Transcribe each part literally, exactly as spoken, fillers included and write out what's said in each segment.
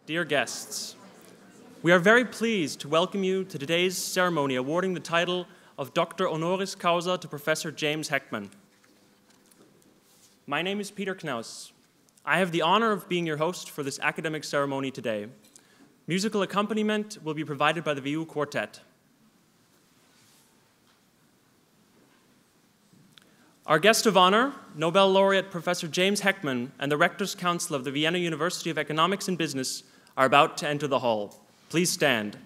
Dear guests, we are very pleased to welcome you to today's ceremony awarding the title of Doctor Honoris Causa to Professor James Heckman. My name is Peter Knaus. I have the honor of being your host for this academic ceremony today. Musical accompaniment will be provided by the W U Quartet. Our guest of honor, Nobel laureate Professor James Heckman and the Rector's Council of the Vienna University of Economics and Business are about to enter the hall. Please stand.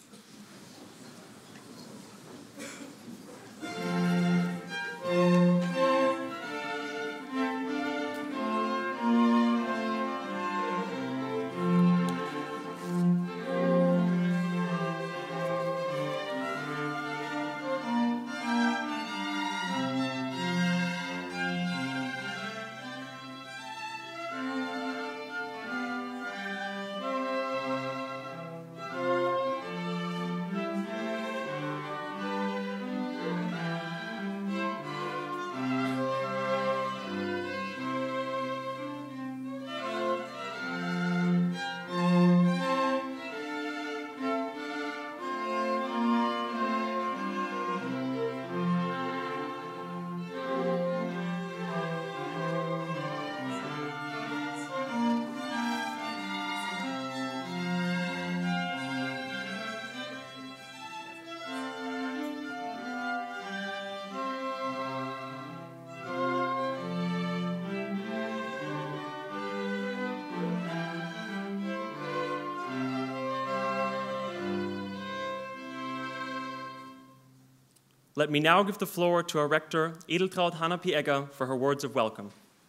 Let me now give the floor to our rector, Edeltraud Hanna P. Egger, for her words of welcome.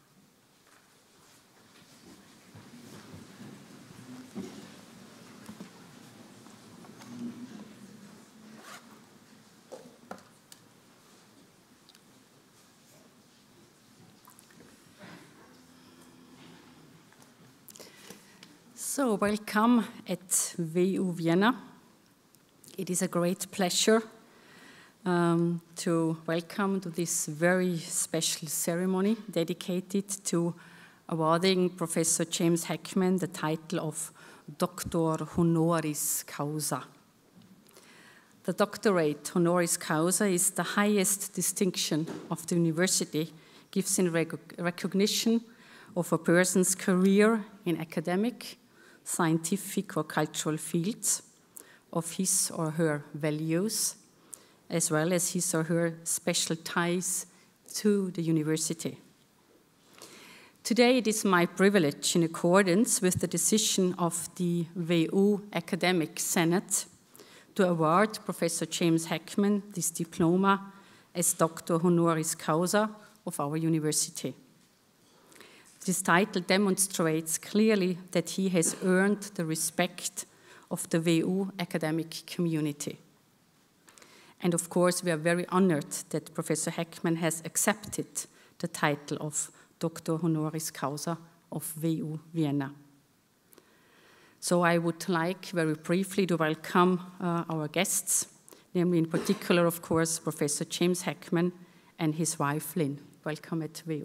So, welcome at W U Vienna. It is a great pleasure Um, to welcome to this very special ceremony dedicated to awarding Professor James Heckman the title of Doctor Honoris Causa. The doctorate Honoris Causa is the highest distinction of the university, gives in rec recognition of a person's career in academic, scientific or cultural fields, of his or her values, as well as his or her special ties to the university. Today it is my privilege, in accordance with the decision of the W U Academic Senate, to award Professor James Heckman this diploma as Doctor Honoris Causa of our university. This title demonstrates clearly that he has earned the respect of the W U academic community. And of course, we are very honored that Professor Heckman has accepted the title of Doctor Honoris Causa of W U Vienna. So I would like very briefly to welcome uh, our guests, namely in particular, of course, Professor James Heckman and his wife, Lynn. Welcome at W U.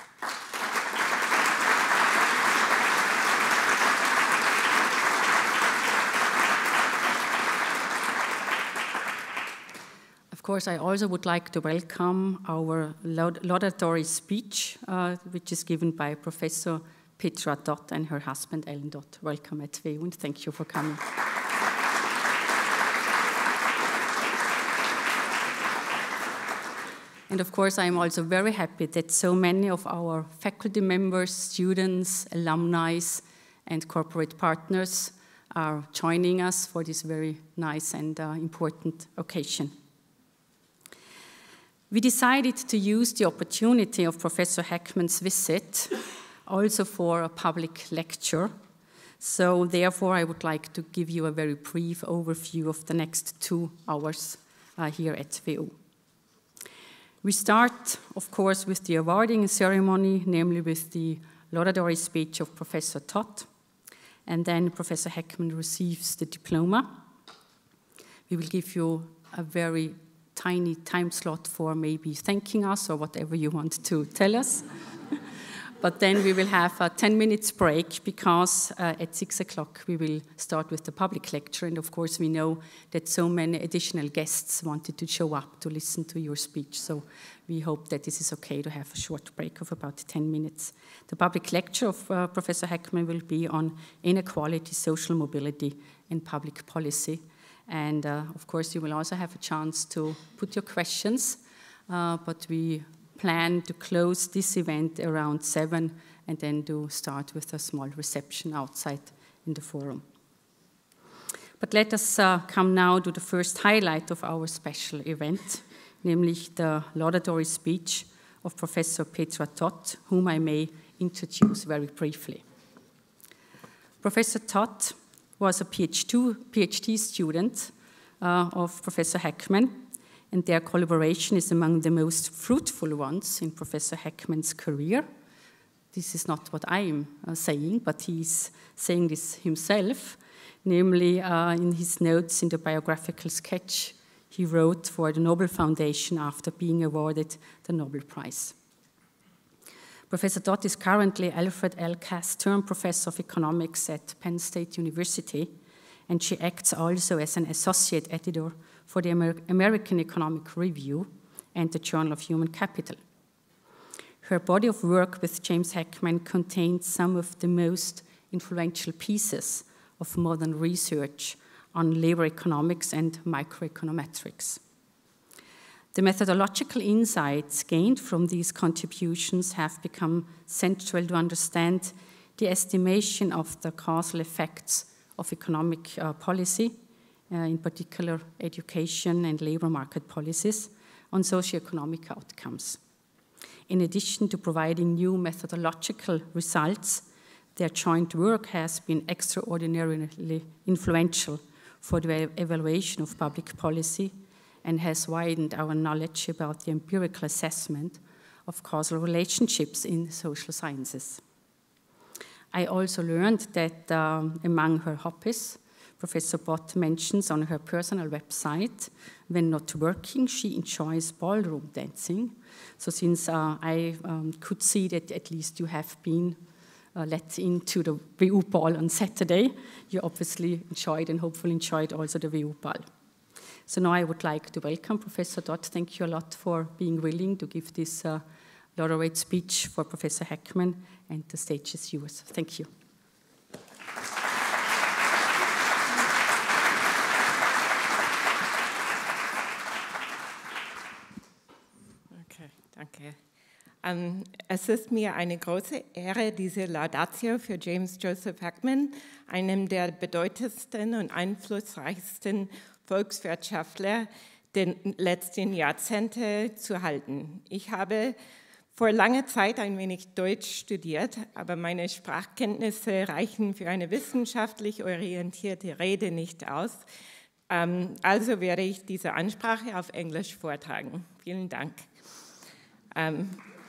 Of course, I also would like to welcome our laudatory speech, uh, which is given by Professor Petra Dott and her husband, Ellen Dott. Welcome at W U, and thank you for coming. And of course, I'm also very happy that so many of our faculty members, students, alumni, and corporate partners are joining us for this very nice and uh, important occasion. We decided to use the opportunity of Professor Heckman's visit also for a public lecture. So therefore, I would like to give you a very brief overview of the next two hours uh, here at W U. We start, of course, with the awarding ceremony, namely with the laudatory speech of Professor Dott. And then Professor Heckman receives the diploma. We will give you a very tiny time slot for maybe thanking us or whatever you want to tell us. But then we will have a ten minutes break because uh, at six o'clock we will start with the public lecture. And of course we know that so many additional guests wanted to show up to listen to your speech. So we hope that this is okay to have a short break of about ten minutes. The public lecture of uh, Professor Heckman will be on inequality, social mobility, and public policy. And uh, of course you will also have a chance to put your questions, uh, but we plan to close this event around seven and then to start with a small reception outside in the forum. But let us uh, come now to the first highlight of our special event, namely the laudatory speech of Professor Petra Todt, whom I may introduce very briefly. Professor Todt was a PhD student uh, of Professor Heckman, and their collaboration is among the most fruitful ones in Professor Heckman's career. This is not what I am uh, saying, but he's saying this himself, namely uh, in his notes in the biographical sketch he wrote for the Nobel Foundation after being awarded the Nobel Prize. Professor Todt is currently Alfred L. Cass Term Professor of Economics at Penn State University, and she acts also as an associate editor for the Amer- American Economic Review and the Journal of Human Capital. Her body of work with James Heckman contains some of the most influential pieces of modern research on labor economics and microeconometrics. The methodological insights gained from these contributions have become central to understand the estimation of the causal effects of economic uh, policy, uh, in particular education and labor market policies, on socioeconomic outcomes. In addition to providing new methodological results, their joint work has been extraordinarily influential for the evaluation of public policy and has widened our knowledge about the empirical assessment of causal relationships in social sciences. I also learned that um, among her hobbies, Professor Bott mentions on her personal website, when not working, she enjoys ballroom dancing. So since uh, I um, could see that at least you have been uh, let into the W U ball on Saturday, you obviously enjoyed and hopefully enjoyed also the W U ball. So now I would like to welcome Professor Todt. Thank you a lot for being willing to give this uh, laureate speech for Professor Heckman, and the stage is yours. Thank you. Okay, danke. Um, es ist mir eine große Ehre, diese Laudatio für James Joseph Heckman, einem der bedeutendsten und einflussreichsten Volkswirtschaftler der letzten Jahrzehnte zu halten. Ich habe vor langer Zeit ein wenig Deutsch studiert, aber meine Sprachkenntnisse reichen für eine wissenschaftlich orientierte Rede nicht aus. Ähm, also werde ich diese Ansprache auf Englisch vortragen. Vielen Dank. Ähm,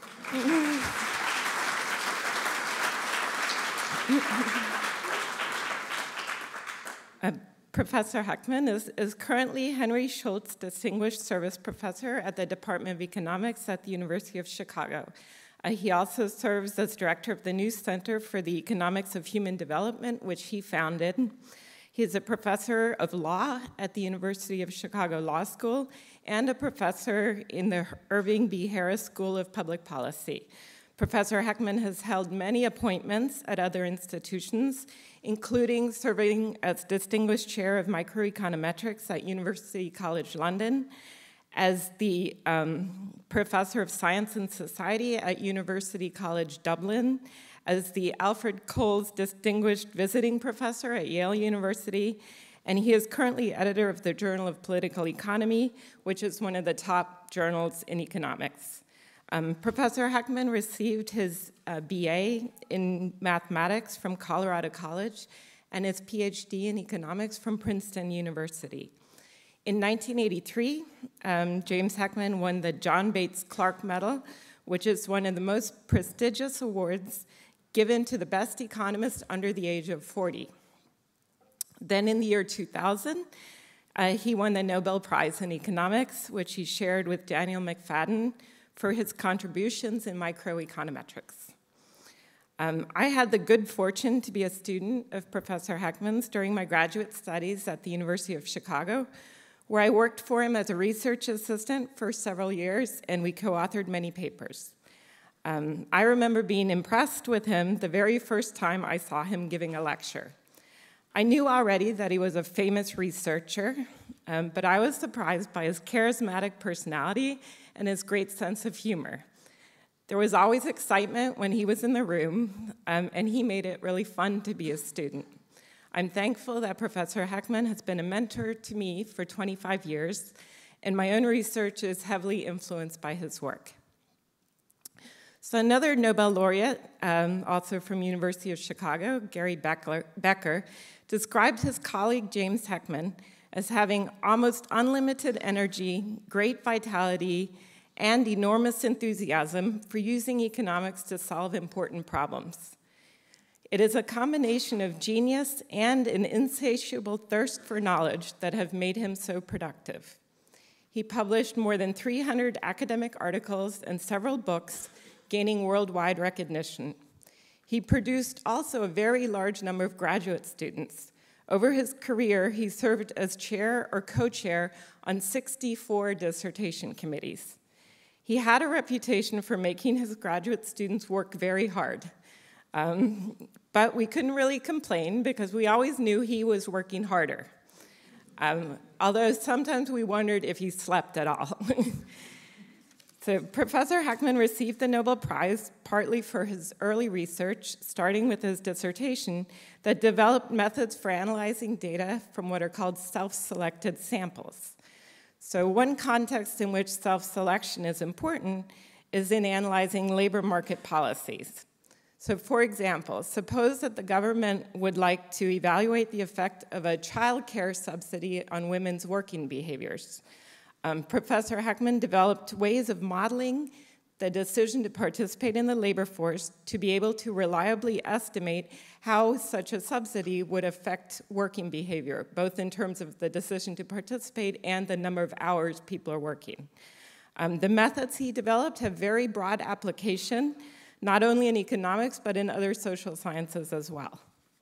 uh, Professor Heckman is, is currently Henry Schultz Distinguished Service Professor at the Department of Economics at the University of Chicago. Uh, he also serves as director of the new Center for the Economics of Human Development, which he founded. He is a professor of law at the University of Chicago Law School and a professor in the Irving B. Harris School of Public Policy. Professor Heckman has held many appointments at other institutions, including serving as Distinguished Chair of Microeconometrics at University College London, as the um, Professor of Science and Society at University College Dublin, as the Alfred Coles Distinguished Visiting Professor at Yale University, and he is currently editor of the Journal of Political Economy, which is one of the top journals in economics. Um, Professor Heckman received his uh, B A in mathematics from Colorado College and his PhD in economics from Princeton University. In nineteen eighty-three, um, James Heckman won the John Bates Clark Medal, which is one of the most prestigious awards given to the best economist under the age of forty. Then in the year two thousand, uh, he won the Nobel Prize in Economics, which he shared with Daniel McFadden for his contributions in microeconometrics. Um, I had the good fortune to be a student of Professor Heckman's during my graduate studies at the University of Chicago, where I worked for him as a research assistant for several years, and we co-authored many papers. Um, I remember being impressed with him the very first time I saw him giving a lecture. I knew already that he was a famous researcher, um, but I was surprised by his charismatic personality and his great sense of humor. There was always excitement when he was in the room, um, and he made it really fun to be a student. I'm thankful that Professor Heckman has been a mentor to me for twenty-five years, and my own research is heavily influenced by his work. So another Nobel laureate, um, also from University of Chicago, Gary Becker, Becker, described his colleague James Heckman as having almost unlimited energy, great vitality, and enormous enthusiasm for using economics to solve important problems. It is a combination of genius and an insatiable thirst for knowledge that have made him so productive. He published more than three hundred academic articles and several books, gaining worldwide recognition. He produced also a very large number of graduate students. Over his career, he served as chair or co-chair on sixty-four dissertation committees. He had a reputation for making his graduate students work very hard. Um, but we couldn't really complain because we always knew he was working harder. Um, although sometimes we wondered if he slept at all. So Professor Heckman received the Nobel Prize partly for his early research, starting with his dissertation, that developed methods for analyzing data from what are called self-selected samples. So one context in which self-selection is important is in analyzing labor market policies. So for example, suppose that the government would like to evaluate the effect of a child care subsidy on women's working behaviors. Um, Professor Heckman developed ways of modeling the decision to participate in the labor force to be able to reliably estimate how such a subsidy would affect working behavior, both in terms of the decision to participate and the number of hours people are working. Um, the methods he developed have very broad application, not only in economics, but in other social sciences as well.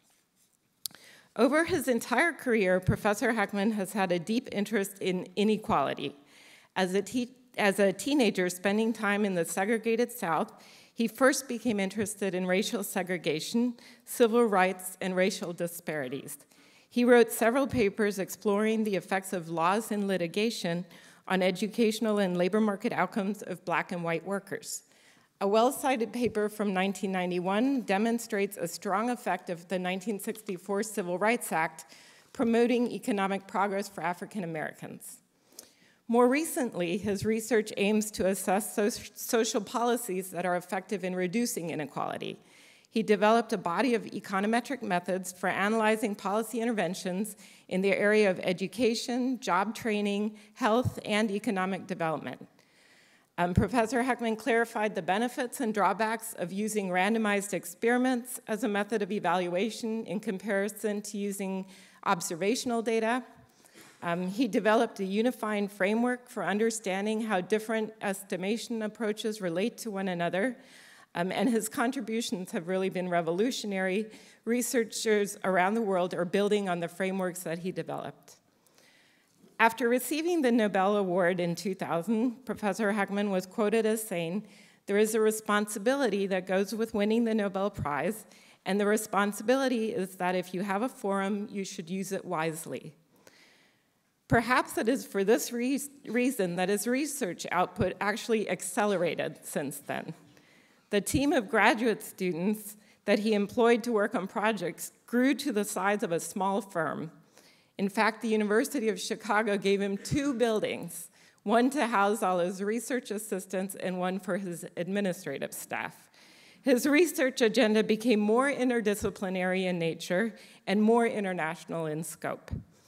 Over his entire career, Professor Heckman has had a deep interest in inequality. As a, te as a teenager spending time in the segregated South, he first became interested in racial segregation, civil rights, and racial disparities. He wrote several papers exploring the effects of laws and litigation on educational and labor market outcomes of black and white workers. A well-cited paper from nineteen ninety-one demonstrates a strong effect of the nineteen sixty-four Civil Rights Act promoting economic progress for African Americans. More recently, his research aims to assess so social policies that are effective in reducing inequality. He developed a body of econometric methods for analyzing policy interventions in the area of education, job training, health, and economic development. Um, Professor Heckman clarified the benefits and drawbacks of using randomized experiments as a method of evaluation in comparison to using observational data. Um, he developed a unifying framework for understanding how different estimation approaches relate to one another, um, and his contributions have really been revolutionary. Researchers around the world are building on the frameworks that he developed. After receiving the Nobel Award in two thousand, Professor Heckman was quoted as saying, "There is a responsibility that goes with winning the Nobel Prize, and the responsibility is that if you have a forum, you should use it wisely." Perhaps it is for this re reason that his research output actually accelerated since then. The team of graduate students that he employed to work on projects grew to the size of a small firm. In fact, the University of Chicago gave him two buildings, one to house all his research assistants and one for his administrative staff. His research agenda became more interdisciplinary in nature and more international in scope.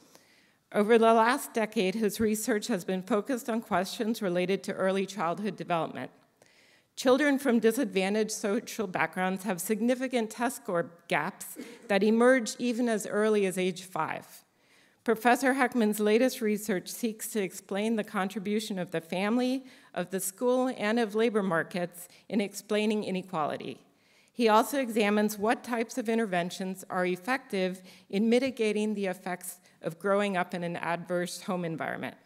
Over the last decade, his research has been focused on questions related to early childhood development. Children from disadvantaged social backgrounds have significant test score gaps that emerge even as early as age five. Professor Heckman's latest research seeks to explain the contribution of the family, of the school, and of labor markets in explaining inequality. He also examines what types of interventions are effective in mitigating the effects of growing up in an adverse home environment.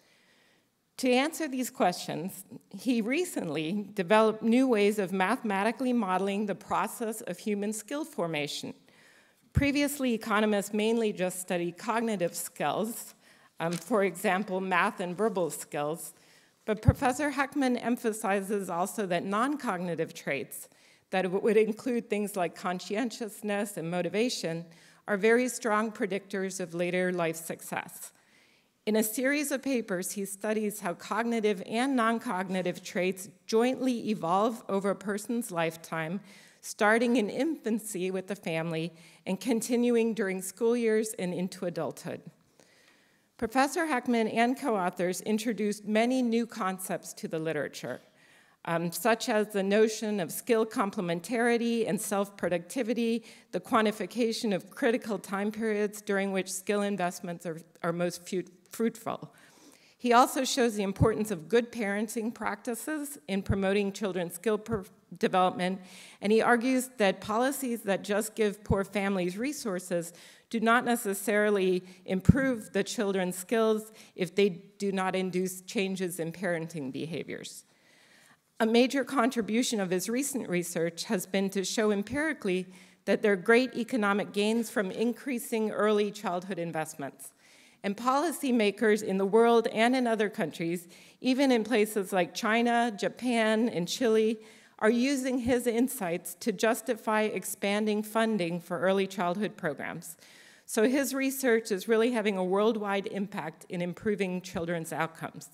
To answer these questions, he recently developed new ways of mathematically modeling the process of human skill formation. Previously, economists mainly just studied cognitive skills, um, for example, math and verbal skills, but Professor Heckman emphasizes also that non-cognitive traits, that would include things like conscientiousness and motivation, are very strong predictors of later life success. In a series of papers, he studies how cognitive and non-cognitive traits jointly evolve over a person's lifetime, starting in infancy with the family and continuing during school years and into adulthood. Professor Heckman and co-authors introduced many new concepts to the literature, um, such as the notion of skill complementarity and self-productivity, the quantification of critical time periods during which skill investments are, are most fruitful. He also shows the importance of good parenting practices in promoting children's skill development, and he argues that policies that just give poor families resources do not necessarily improve the children's skills if they do not induce changes in parenting behaviors. A major contribution of his recent research has been to show empirically that there are great economic gains from increasing early childhood investments. And policymakers in the world and in other countries, even in places like China, Japan, and Chile, are using his insights to justify expanding funding for early childhood programs. So his research is really having a worldwide impact in improving children's outcomes.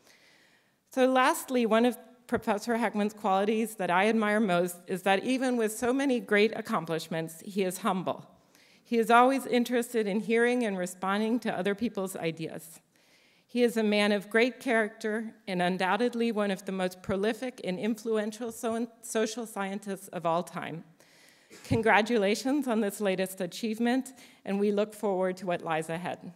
So lastly, one of Professor Heckman's qualities that I admire most is that even with so many great accomplishments, he is humble. He is always interested in hearing and responding to other people's ideas. He is a man of great character and undoubtedly one of the most prolific and influential so- social scientists of all time. Congratulations on this latest achievement, and we look forward to what lies ahead.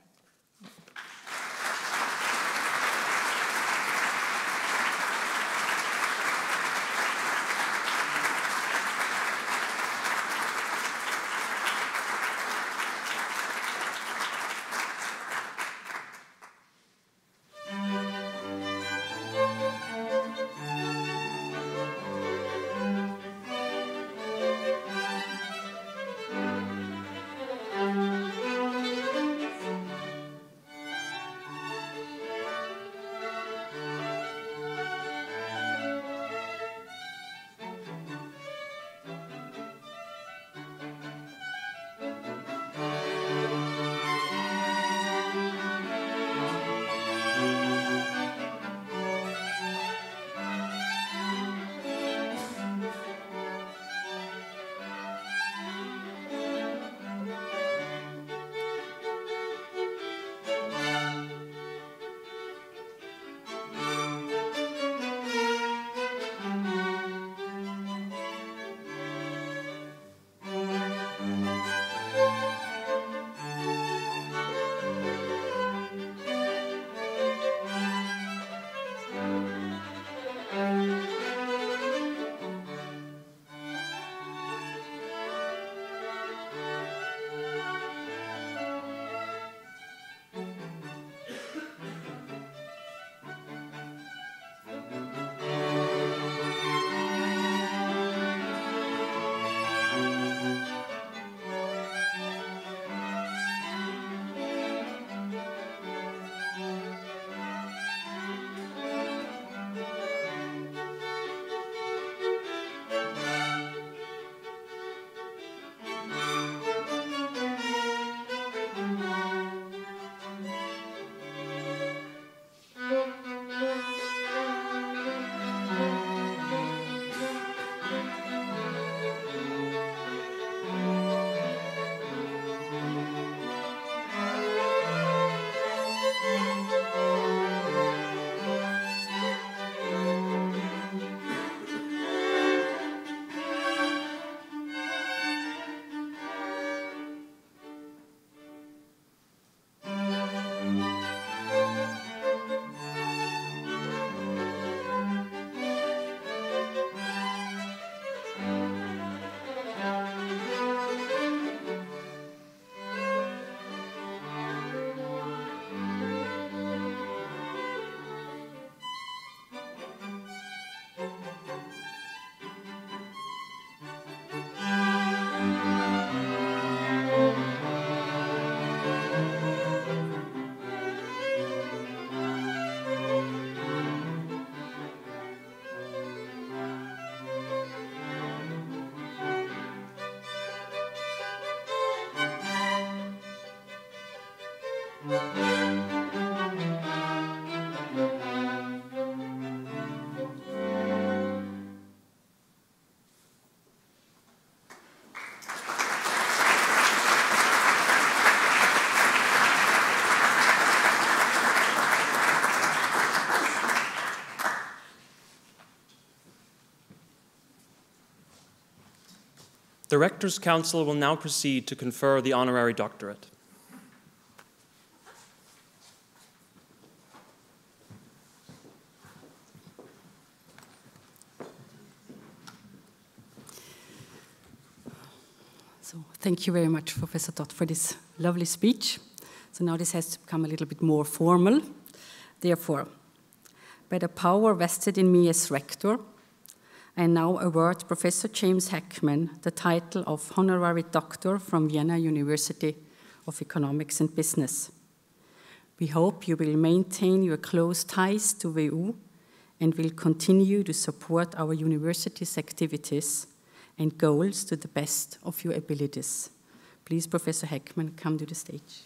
The Rector's Council will now proceed to confer the honorary doctorate. So thank you very much, Professor Todd, for this lovely speech. So now this has to become a little bit more formal. Therefore, by the power vested in me as rector, I now award Professor James Heckman the title of honorary doctor from Vienna University of Economics and Business. We hope you will maintain your close ties to W U and will continue to support our university's activities and goals to the best of your abilities. Please, Professor Heckman, come to the stage.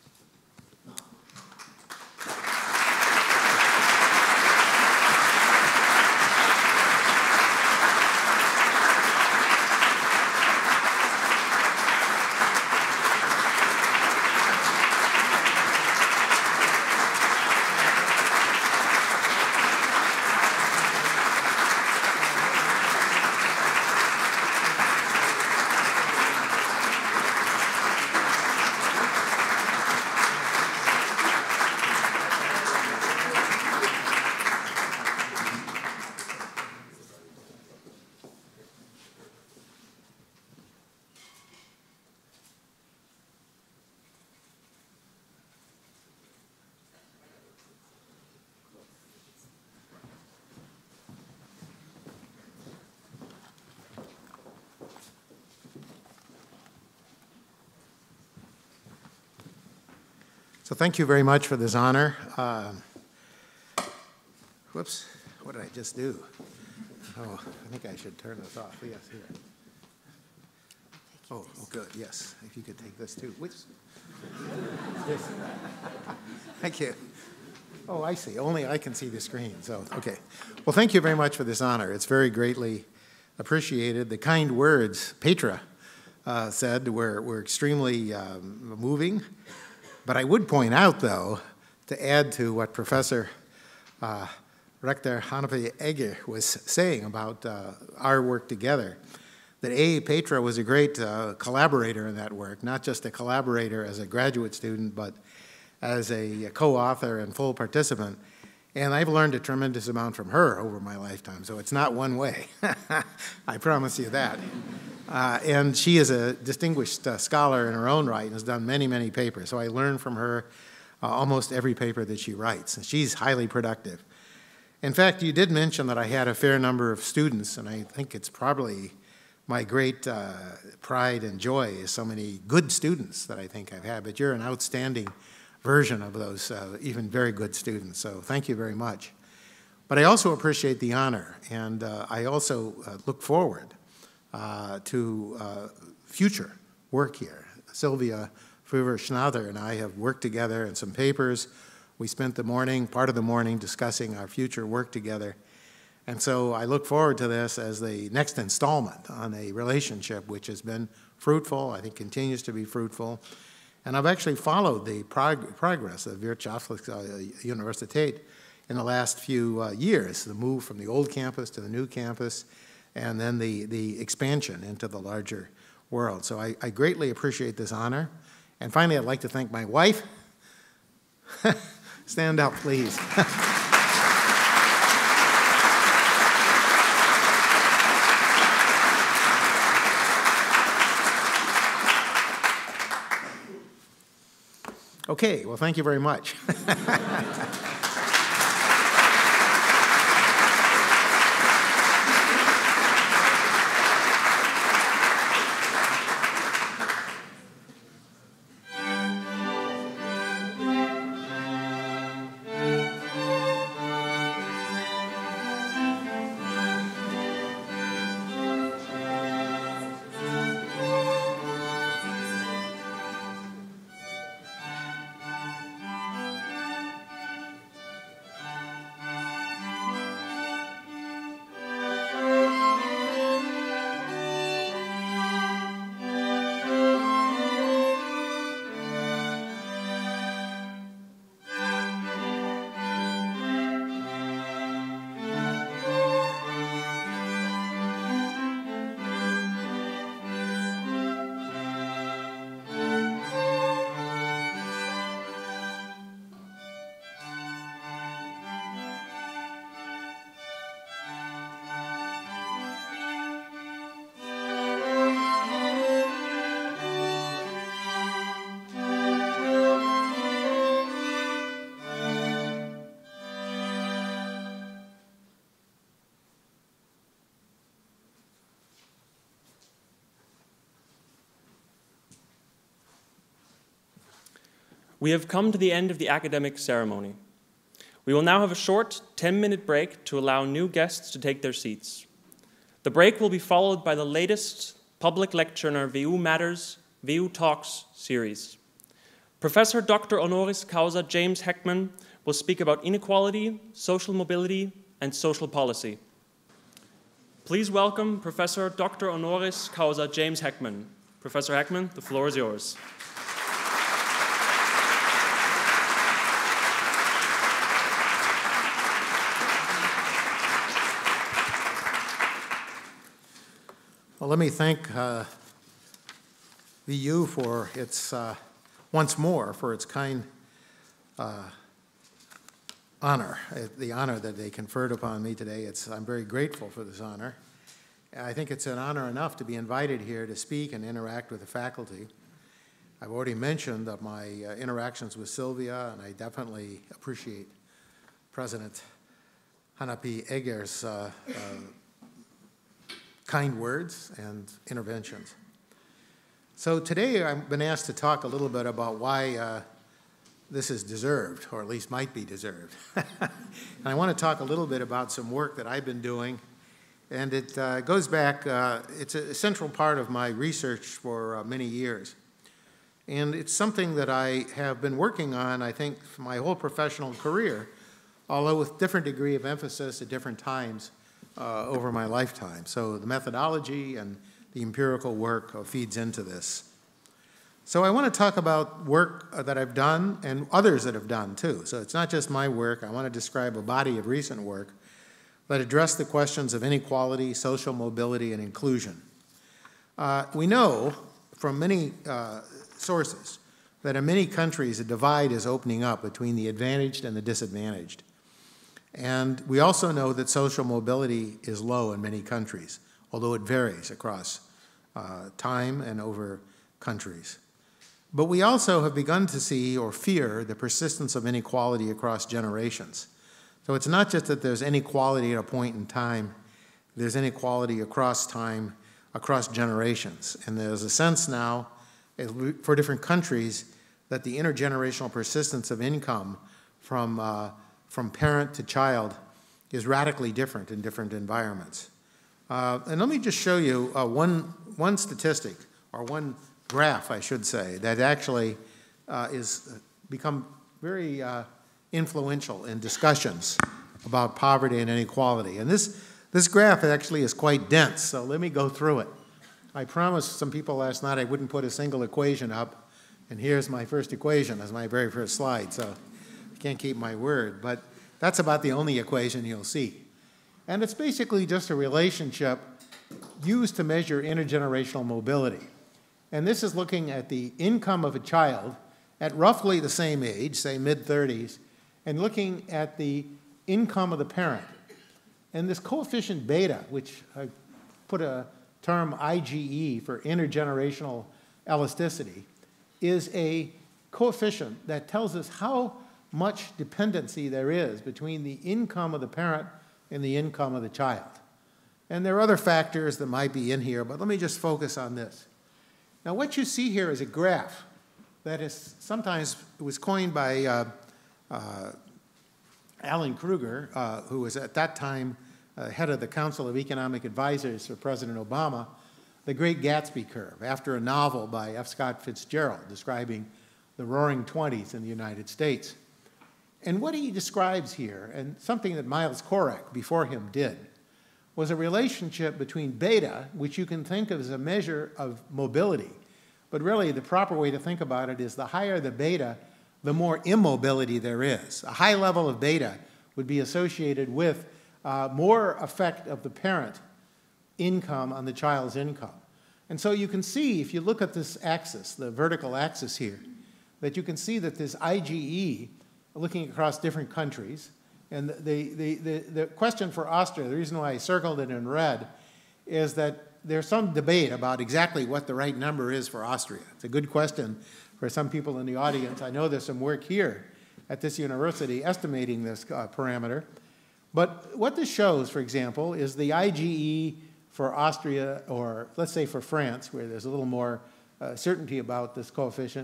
So thank you very much for this honor. Uh, whoops, what did I just do? Oh, I think I should turn this off. Yes, here. Oh, oh, good, yes. If you could take this too. Which? This. Thank you. Oh, I see. Only I can see the screen, so, okay. Well, thank you very much for this honor. It's very greatly appreciated. The kind words Petra uh, said were, were extremely um, moving. But I would point out, though, to add to what Professor uh, Rector Honoris Causa was saying about uh, our work together, that A, Petra was a great uh, collaborator in that work, not just a collaborator as a graduate student, but as a co-author and full participant. And I've learned a tremendous amount from her over my lifetime, so it's not one way. I promise you that. Uh, and she is a distinguished uh, scholar in her own right and has done many, many papers. So I learn from her uh, almost every paper that she writes. And she's highly productive. In fact, you did mention that I had a fair number of students, and I think it's probably my great uh, pride and joy is so many good students that I think I've had. But you're an outstanding version of those uh, even very good students. So thank you very much. But I also appreciate the honor, and uh, I also uh, look forward Uh, to uh, future work here. Sylvia Fruver-Schnather and I have worked together in some papers. We spent the morning, part of the morning, discussing our future work together. And so I look forward to this as the next installment on a relationship which has been fruitful, I think continues to be fruitful. And I've actually followed the prog progress of Wirtschaftliche Universität in the last few uh, years, the move from the old campus to the new campus, and then the, the expansion into the larger world. So I, I greatly appreciate this honor. And finally, I'd like to thank my wife. Stand up, please. Okay, well, thank you very much. We have come to the end of the academic ceremony. We will now have a short ten-minute break to allow new guests to take their seats. The break will be followed by the latest public lecture in our W U Matters, W U Talks series. Professor Doctor Honoris Causa James Heckman will speak about inequality, social mobility, and social policy. Please welcome Professor Doctor Honoris Causa James Heckman. Professor Heckman, the floor is yours. Well, let me thank uh, W U for its, uh, once more, for its kind uh, honor, uh, the honor that they conferred upon me today. It's, I'm very grateful for this honor. I think it's an honor enough to be invited here to speak and interact with the faculty. I've already mentioned that my uh, interactions with Sylvia, and I definitely appreciate President Hanapi Eger's uh, uh, kind words and interventions. So today I've been asked to talk a little bit about why uh, this is deserved, or at least might be deserved. And I want to talk a little bit about some work that I've been doing, and it uh, goes back, uh, it's a central part of my research for uh, many years. And it's something that I have been working on, I think, for my whole professional career, although with different degree of emphasis at different times Uh, over my lifetime. So the methodology and the empirical work uh, feeds into this. So I want to talk about work uh, that I've done and others that have done too. So it's not just my work. I want to describe a body of recent work that address the questions of inequality, social mobility, and inclusion. Uh, we know from many uh, sources that in many countries a divide is opening up between the advantaged and the disadvantaged. And we also know that social mobility is low in many countries, although it varies across uh, time and over countries. But we also have begun to see or fear the persistence of inequality across generations. So it's not just that there's inequality at a point in time, there's inequality across time, across generations. And there's a sense now for different countries that the intergenerational persistence of income from uh, from parent to child is radically different in different environments. Uh, and let me just show you uh, one, one statistic, or one graph, I should say, that actually uh, is become very uh, influential in discussions about poverty and inequality. And this, this graph actually is quite dense, so let me go through it. I promised some people last night I wouldn't put a single equation up, and here's my first equation as my very first slide. So I can't keep my word, but that's about the only equation you'll see. And it's basically just a relationship used to measure intergenerational mobility. And this is looking at the income of a child at roughly the same age, say mid thirties, and looking at the income of the parent. And this coefficient beta, which I put a term I G E for intergenerational elasticity, is a coefficient that tells us how much dependency there is between the income of the parent and the income of the child. And there are other factors that might be in here, but let me just focus on this. Now, what you see here is a graph that is sometimes was coined by uh, uh, Alan Kruger, uh, who was at that time uh, head of the Council of Economic Advisors for President Obama, the Great Gatsby Curve, after a novel by F. Scott Fitzgerald describing the Roaring Twenties in the United States. And what he describes here, and something that Miles Korek before him did, was a relationship between beta, which you can think of as a measure of mobility, but really the proper way to think about it is the higher the beta, the more immobility there is. A high level of beta would be associated with uh, more effect of the parent income on the child's income. And so you can see, if you look at this axis, the vertical axis here, that you can see that this I G E, looking across different countries, and the, the, the, the question for Austria, the reason why I circled it in red, is that there's some debate about exactly what the right number is for Austria. It's a good question for some people in the audience. I know there's some work here at this university estimating this uh, parameter. But what this shows, for example, is the I G E for Austria, or let's say for France, where there's a little more uh, certainty about this coefficient,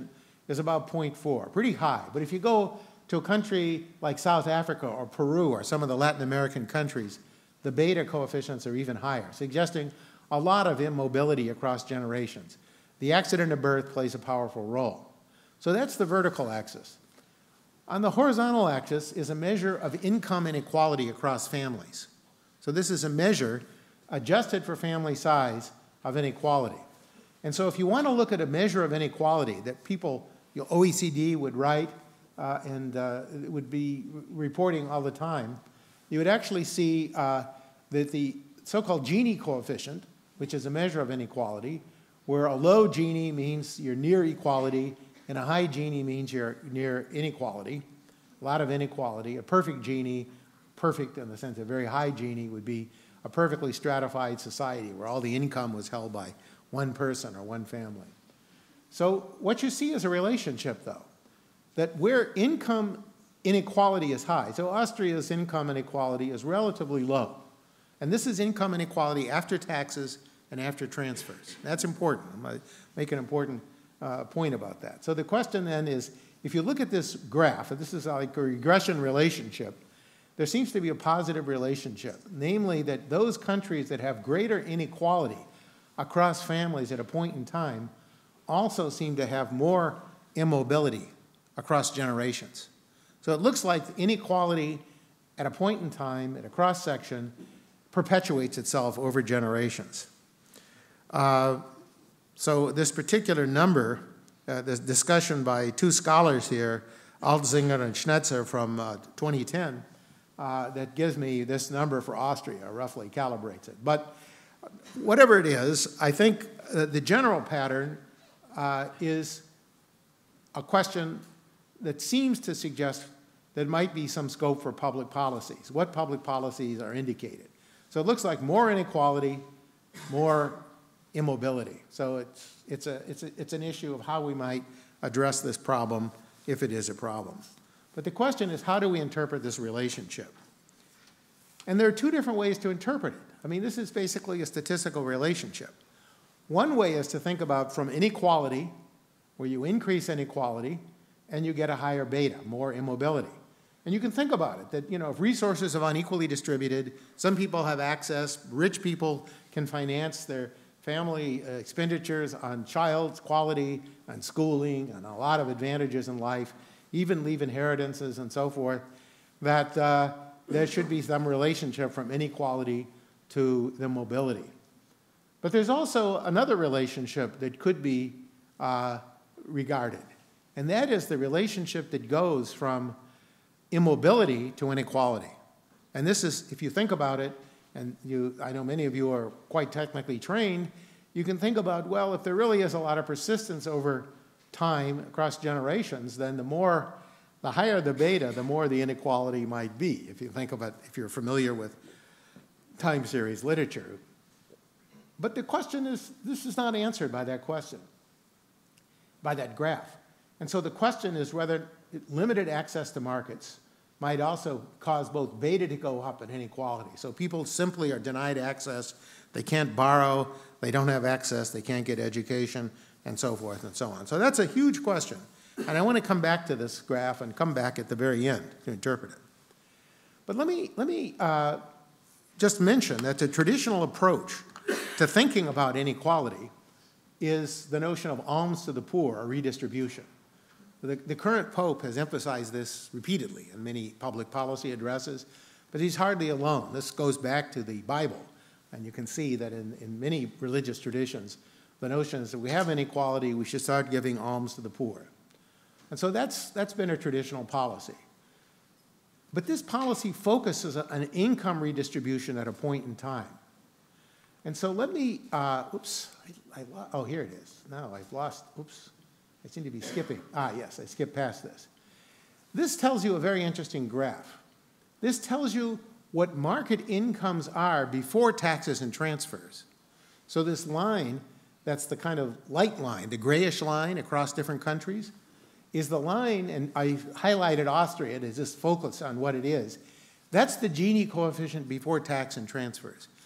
is about zero point four, pretty high. But if you go to a country like South Africa or Peru or some of the Latin American countries, the beta coefficients are even higher, suggesting a lot of immobility across generations. The accident of birth plays a powerful role. So that's the vertical axis. On the horizontal axis is a measure of income inequality across families. So this is a measure adjusted for family size of inequality. And so if you want to look at a measure of inequality that people, you know, O E C D would write uh, and uh, would be reporting all the time, you would actually see uh, that the so-called Gini coefficient, which is a measure of inequality, where a low Gini means you're near equality and a high Gini means you're near inequality, a lot of inequality. A perfect Gini, perfect in the sense of very high Gini, would be a perfectly stratified society where all the income was held by one person or one family. So what you see is a relationship, though, that where income inequality is high, so Austria's income inequality is relatively low. And this is income inequality after taxes and after transfers. That's important. I'm going to make an important uh, point about that. So the question then is, if you look at this graph, and this is like a regression relationship, there seems to be a positive relationship, namely that those countries that have greater inequality across families at a point in time also seem to have more immobility across generations. So it looks like inequality at a point in time, at a cross-section, perpetuates itself over generations. Uh, so this particular number, uh, this discussion by two scholars here, Altzinger and Schnetzer from uh, twenty ten, uh, that gives me this number for Austria, roughly calibrates it. But whatever it is, I think uh, the general pattern uh, is a question that seems to suggest there might be some scope for public policies. What public policies are indicated? So it looks like more inequality, more immobility. So it's, it's, a, it's, a, it's an issue of how we might address this problem if it is a problem. But the question is, how do we interpret this relationship? And there are two different ways to interpret it. I mean, this is basically a statistical relationship. One way is to think about from inequality, where you increase inequality, and you get a higher beta, more immobility. And you can think about it, that, you know, if resources are unequally distributed, some people have access, rich people can finance their family uh, expenditures on child's quality, on schooling, and a lot of advantages in life, even leave inheritances and so forth, that uh, there should be some relationship from inequality to the mobility. But there's also another relationship that could be uh, regarded, and that is the relationship that goes from immobility to inequality. And this is, if you think about it, and you, I know many of you are quite technically trained, you can think about, well, if there really is a lot of persistence over time across generations, then the more, the higher the beta, the more the inequality might be, if you think about, if you're familiar with time series literature. But the question is, this is not answered by that question, by that graph. And so the question is whether limited access to markets might also cause both beta to go up and inequality. So people simply are denied access, they can't borrow, they don't have access, they can't get education, and so forth and so on. So that's a huge question. And I want to come back to this graph and come back at the very end to interpret it. But let me, let me uh, just mention that the traditional approach to thinking about inequality is the notion of alms to the poor, or redistribution. The, the current Pope has emphasized this repeatedly in many public policy addresses, but he's hardly alone. This goes back to the Bible, and you can see that in, in many religious traditions, the notion is that we have inequality, we should start giving alms to the poor. And so that's, that's been a traditional policy. But this policy focuses on income redistribution at a point in time. And so let me, uh, oops, I, I, oh, here it is. No, I've lost, oops. I seem to be skipping. Ah, yes, I skipped past this. This tells you a very interesting graph. This tells you what market incomes are before taxes and transfers. So this line, that's the kind of light line, the grayish line across different countries, is the line, and I highlighted Austria to just focus on what it is. That's the Gini coefficient before tax and transfers.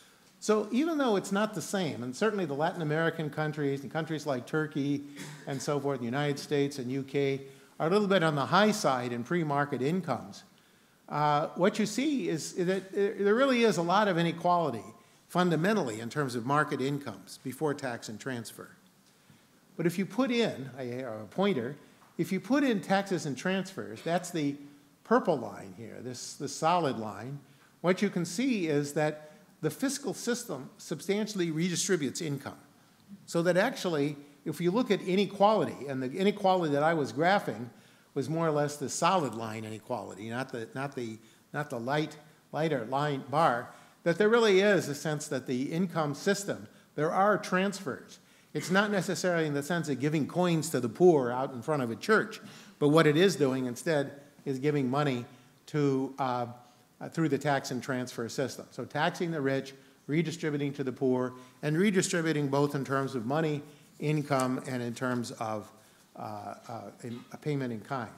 So even though it's not the same, and certainly the Latin American countries and countries like Turkey and so forth, the United States and U K, are a little bit on the high side in pre-market incomes, uh, what you see is that there really is a lot of inequality fundamentally in terms of market incomes before tax and transfer. But if you put in, a, a pointer, if you put in taxes and transfers, that's the purple line here, this, this solid line, what you can see is that the fiscal system substantially redistributes income. So that actually, if you look at inequality, and the inequality that I was graphing was more or less the solid line inequality, not the, not the, not the light, lighter line bar, that there really is a sense that the income system, there are transfers. It's not necessarily in the sense of giving coins to the poor out in front of a church, but what it is doing instead is giving money to, uh, uh, through the tax and transfer system. So taxing the rich, redistributing to the poor, and redistributing both in terms of money, income, and in terms of uh, uh, in, a payment in kind.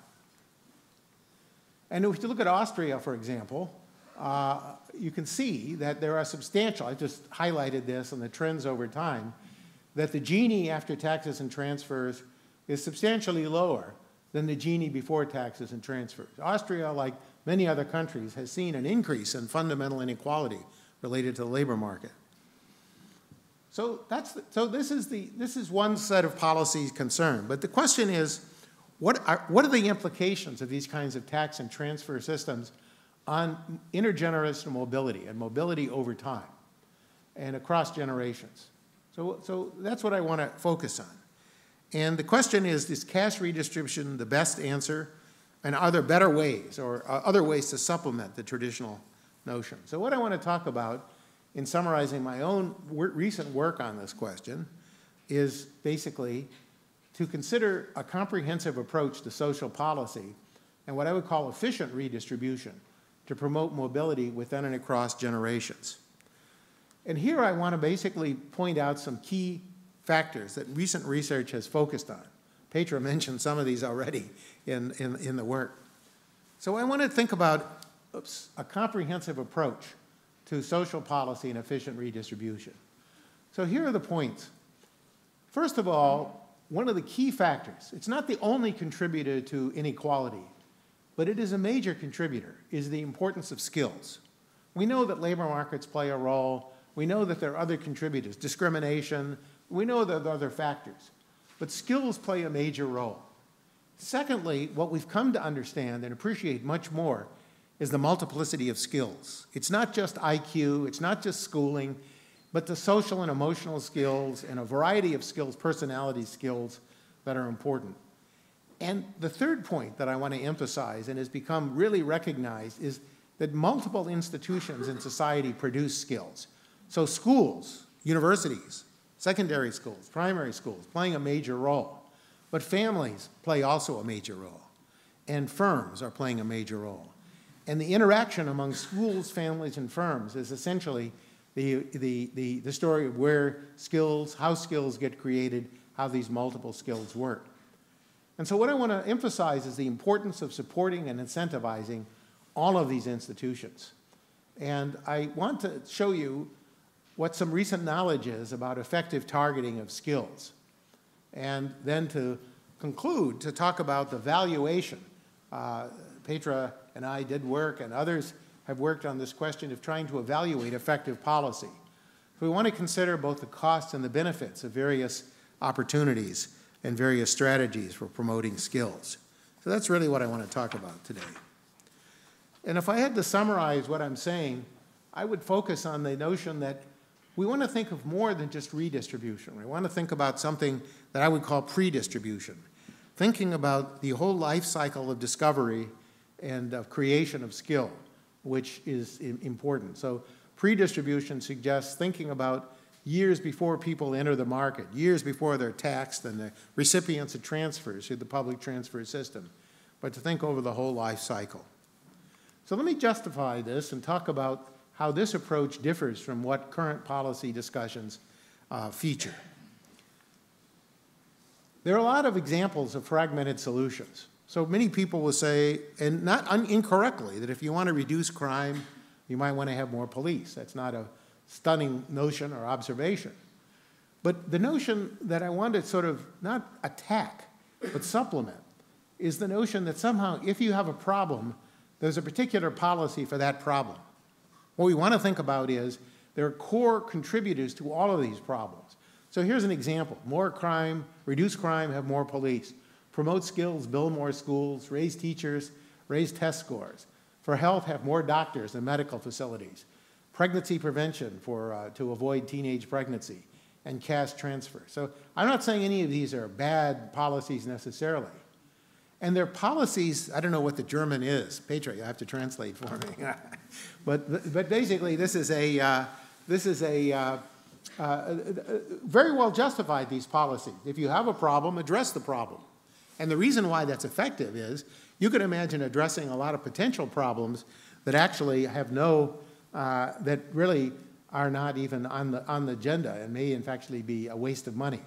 And if you look at Austria, for example, uh, you can see that there are substantial, I just highlighted this on the trends over time, that the Gini after taxes and transfers is substantially lower than the Gini before taxes and transfers. Austria, like many other countries, has seen an increase in fundamental inequality related to the labor market. So, that's the, so this, is the, this is one set of policy concern. But the question is, what are, what are the implications of these kinds of tax and transfer systems on intergenerational mobility and mobility over time and across generations? So, so that's what I want to focus on. And the question is, is cash redistribution the best answer? And are there better ways or uh, other ways to supplement the traditional notion? So what I want to talk about in summarizing my own wor recent work on this question is basically to consider a comprehensive approach to social policy and what I would call efficient redistribution to promote mobility within and across generations. And here I want to basically point out some key factors that recent research has focused on. Petra mentioned some of these already in, in, in the work. So I want to think about oops, a comprehensive approach to social policy and efficient redistribution. So here are the points. First of all, one of the key factors, it's not the only contributor to inequality, but it is a major contributor, is the importance of skills. We know that labor markets play a role. We know that there are other contributors, discrimination. We know there are other factors, but skills play a major role. Secondly, what we've come to understand and appreciate much more is the multiplicity of skills. It's not just I Q, it's not just schooling, but the social and emotional skills and a variety of skills, personality skills that are important. And the third point that I want to emphasize and has become really recognized is that multiple institutions in society produce skills. So schools, universities, secondary schools, primary schools, playing a major role. But families play also a major role. And firms are playing a major role. And the interaction among schools, families, and firms is essentially the, the, the, the story of where skills, how skills get created, how these multiple skills work. And so what I want to emphasize is the importance of supporting and incentivizing all of these institutions. And I want to show you what some recent knowledge is about effective targeting of skills. And then to conclude, to talk about the valuation. Uh, Petra and I did work, and others have worked on this question of trying to evaluate effective policy. We want to consider both the costs and the benefits of various opportunities and various strategies for promoting skills. So that's really what I want to talk about today. And if I had to summarize what I'm saying, I would focus on the notion that we want to think of more than just redistribution. We want to think about something that I would call pre-distribution, thinking about the whole life cycle of discovery and of creation of skill, which is important. So pre-distribution suggests thinking about years before people enter the market, years before they're taxed and the recipients of transfers through the public transfer system, but to think over the whole life cycle. So let me justify this and talk about how this approach differs from what current policy discussions uh, feature. There are a lot of examples of fragmented solutions. So many people will say, and not incorrectly, that if you want to reduce crime, you might want to have more police. That's not a stunning notion or observation. But the notion that I want to sort of not attack, but supplement, is the notion that somehow if you have a problem, there's a particular policy for that problem. What we want to think about is there are core contributors to all of these problems. So here's an example. More crime, reduce crime, have more police. Promote skills, build more schools, raise teachers, raise test scores. For health, have more doctors and medical facilities. Pregnancy prevention for, uh, to avoid teenage pregnancy, and cash transfer. So I'm not saying any of these are bad policies necessarily. And they're policies, I don't know what the German is. Petra, you have to translate for me. but, but basically, this is a, uh, this is a uh, uh, very well justified, these policies. If you have a problem, address the problem. And the reason why that's effective is you could imagine addressing a lot of potential problems that actually have no, uh, that really are not even on the, on the agenda and may in fact actually be a waste of money.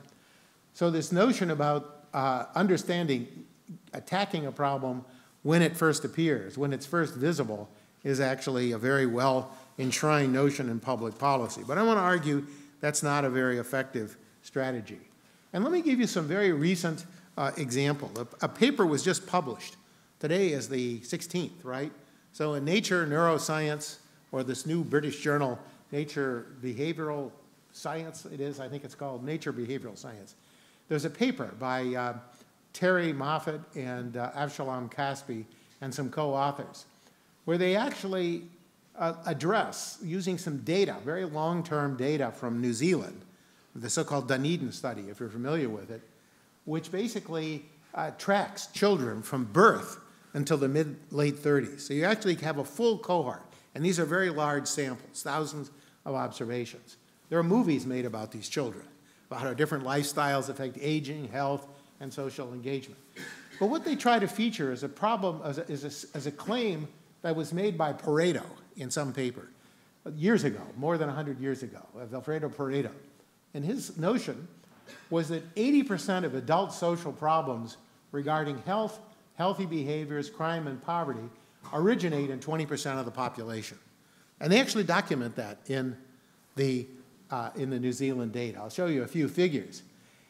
So this notion about uh, understanding, attacking a problem when it first appears, when it's first visible, is actually a very well enshrined notion in public policy. But I want to argue that's not a very effective strategy. And let me give you some very recent uh, example. A, a paper was just published. Today is the sixteenth, right? So in Nature Neuroscience, or this new British journal, Nature Behavioral Science, it is, I think it's called Nature Behavioral Science. There's a paper by uh, Terry Moffat and uh, Avshalom Caspi and some co-authors, where they actually uh, address, using some data, very long-term data from New Zealand, the so-called Dunedin study, if you're familiar with it, which basically uh, tracks children from birth until the mid-late thirties. So you actually have a full cohort, and these are very large samples, thousands of observations. There are movies made about these children, about how different lifestyles affect aging, health, and social engagement. But what they try to feature is a problem, as a, as a, as a claim that was made by Pareto in some paper years ago, more than one hundred years ago, Alfredo Pareto. And his notion was that eighty percent of adult social problems regarding health, healthy behaviors, crime, and poverty originate in twenty percent of the population. And they actually document that in the, uh, in the New Zealand data. I'll show you a few figures.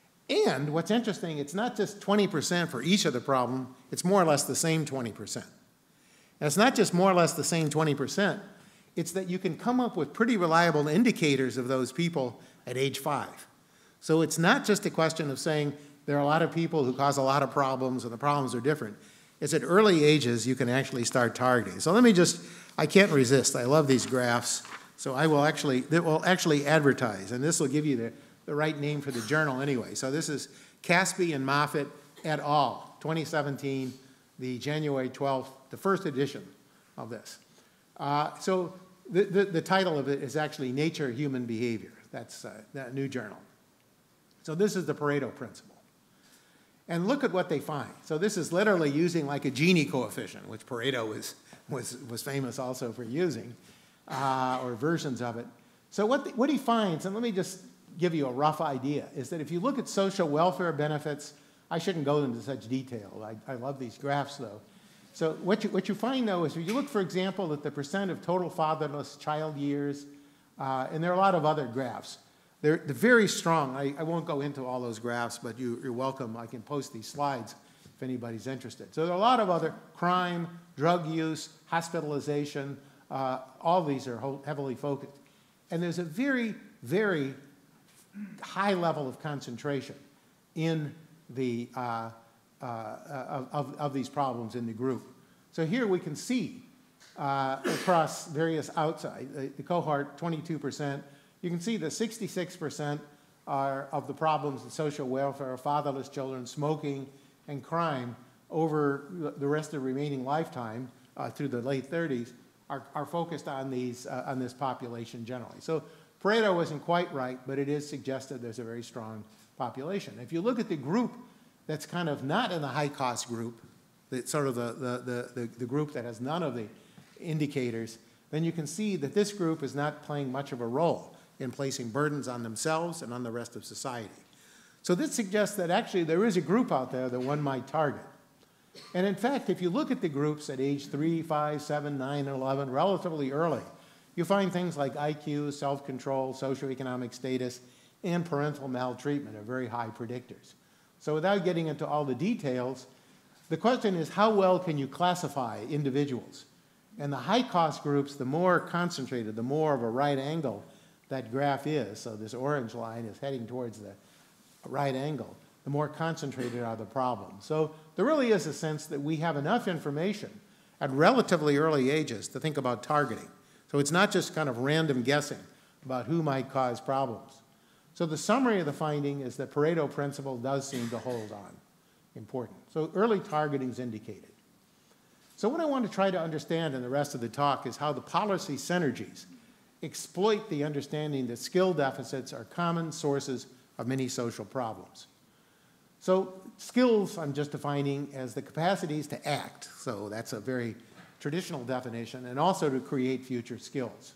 And what's interesting, it's not just twenty percent for each of the problem, it's more or less the same twenty percent. And it's not just more or less the same twenty percent, it's that you can come up with pretty reliable indicators of those people at age five. So it's not just a question of saying there are a lot of people who cause a lot of problems and the problems are different. It's at early ages you can actually start targeting. So let me just, I can't resist. I love these graphs. So I will actually, it will actually advertise, and this will give you the, the right name for the journal anyway. So this is Caspi and Moffat et al., twenty seventeen, the January twelfth, the first edition of this. Uh, so the, the, the title of it is actually Nature, Human Behavior. That's uh, that new journal. So this is the Pareto principle. And look at what they find. So this is literally using like a Gini coefficient, which Pareto was, was, was famous also for using, uh, or versions of it. So what, the, what he finds, and let me just give you a rough idea, is that if you look at social welfare benefits, I shouldn't go into such detail. I, I love these graphs, though. So what you, what you find, though, is if you look, for example, at the percent of total fatherless child years, uh, and there are a lot of other graphs. They're, they're very strong. I, I won't go into all those graphs, but you, you're welcome. I can post these slides if anybody's interested. So there are a lot of other crime, drug use, hospitalization. Uh, all these are heavily focused. And there's a very, very high level of concentration in the, uh, uh, of, of these problems in the group. So here we can see uh, across various outside, the, the cohort, twenty-two percent. You can see that sixty-six percent are of the problems in social welfare, fatherless children, smoking, and crime over the rest of the remaining lifetime uh, through the late thirties are, are focused on, these, uh, on this population generally. So Pareto wasn't quite right, but it is suggested there's a very strong population. If you look at the group that's kind of not in the high-cost group, the, sort of the, the, the, the group that has none of the indicators, then you can see that this group is not playing much of a role in placing burdens on themselves and on the rest of society. So this suggests that actually there is a group out there that one might target. And in fact, if you look at the groups at age three, five, seven, nine, and eleven, relatively early, you find things like I Q, self-control, socioeconomic status, and parental maltreatment are very high predictors. So without getting into all the details, the question is how well can you classify individuals? And the high-cost groups, the more concentrated, the more of a right angle that graph is, so this orange line is heading towards the right angle, the more concentrated are the problems. So there really is a sense that we have enough information at relatively early ages to think about targeting. So it's not just kind of random guessing about who might cause problems. So the summary of the finding is that Pareto principle does seem to hold on. Important. So early targeting is indicated. So what I want to try to understand in the rest of the talk is how the policy synergies exploit the understanding that skill deficits are common sources of many social problems. So skills I'm just defining as the capacities to act. So that's a very traditional definition, and also to create future skills.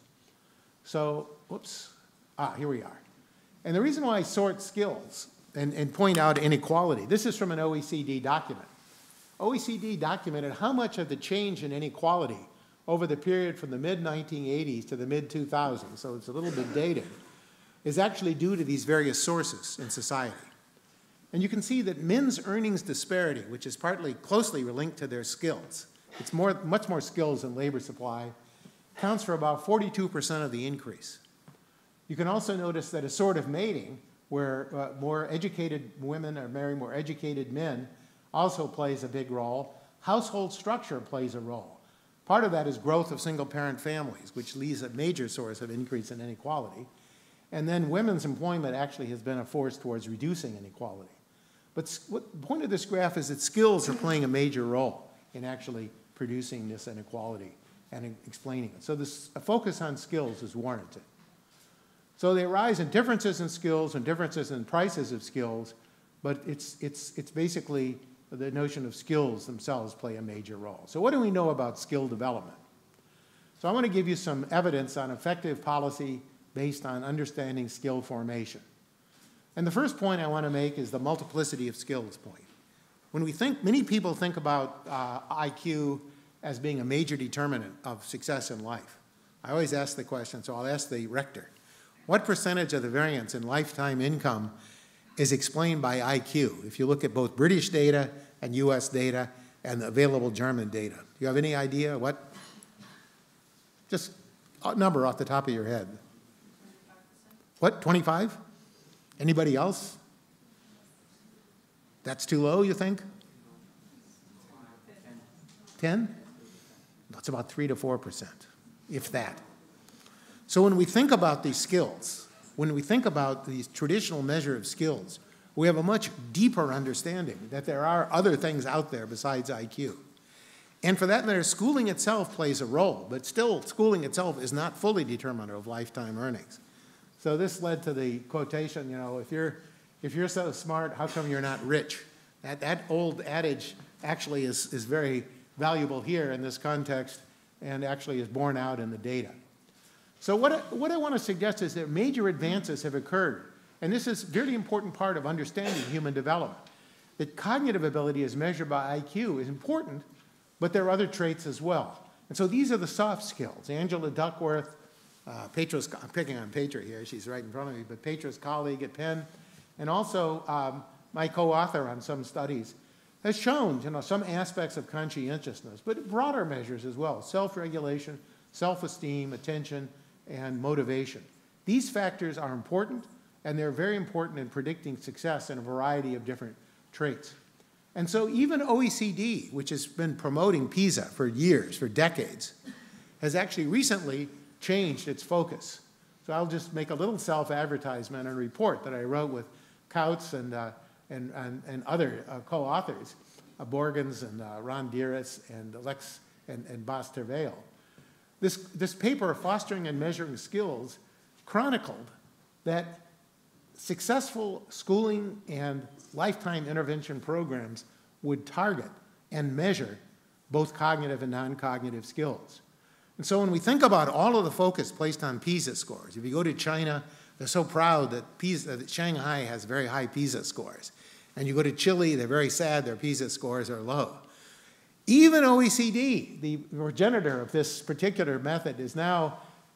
So, whoops, ah, here we are. And the reason why I sort skills and, and point out inequality, this is from an O E C D document. O E C D documented how much of the change in inequality over the period from the mid nineteen eighties to the mid two thousands, so it's a little bit dated, is actually due to these various sources in society. And you can see that men's earnings disparity, which is partly closely linked to their skills, it's more, much more skills than labor supply, counts for about forty-two percent of the increase. You can also notice that assortative mating, where uh, more educated women are marrying more educated men, also plays a big role. Household structure plays a role. Part of that is growth of single-parent families, which leaves a major source of increase in inequality. And then women's employment actually has been a force towards reducing inequality. But what, the point of this graph is that skills are playing a major role in actually producing this inequality and explaining it. So this, a focus on skills is warranted. So they arise in differences in skills and differences in prices of skills, but it's, it's, it's basically the notion of skills themselves play a major role. So what do we know about skill development? So I want to give you some evidence on effective policy based on understanding skill formation. And the first point I want to make is the multiplicity of skills point. When we think, many people think about uh, I Q as being a major determinant of success in life. I always ask the question, so I'll ask the rector, what percentage of the variance in lifetime income is explained by I Q, if you look at both British data and U S data and the available German data? Do you have any idea what? Just a number off the top of your head. What, twenty-five? Anybody else? That's too low, you think? ten? That's about three to four percent, if that. So when we think about these skills, when we think about these traditional measure of skills, we have a much deeper understanding that there are other things out there besides I Q. And for that matter, schooling itself plays a role, but still schooling itself is not fully determinative of lifetime earnings. So this led to the quotation, you know, if you're, if you're so smart, how come you're not rich? That, that old adage actually is, is very valuable here in this context and actually is borne out in the data. So what I, what I want to suggest is that major advances have occurred, and this is a very important part of understanding human development. That cognitive ability as measured by I Q is important, but there are other traits as well. And so these are the soft skills. Angela Duckworth, uh, Petra's, I'm picking on Petra here, she's right in front of me, but Petra's colleague at Penn, and also um, my co-author on some studies, has shown you know, some aspects of conscientiousness, but broader measures as well, self-regulation, self-esteem, attention, and motivation. These factors are important, and they're very important in predicting success in a variety of different traits. And so even O E C D, which has been promoting PISA for years, for decades, has actually recently changed its focus. So I'll just make a little self-advertisement on a report that I wrote with Kautz and, uh, and, and, and other uh, co-authors, uh, Borgens and uh, Ron Dearis and Alex and, and Bas Terveil. This, this paper, Fostering and Measuring Skills, chronicled that successful schooling and lifetime intervention programs would target and measure both cognitive and non-cognitive skills. And so when we think about all of the focus placed on PISA scores, if you go to China, they're so proud that, PISA, that Shanghai has very high PISA scores. And you go to Chile, they're very sad their PISA scores are low. Even O E C D, the progenitor of this particular method, is now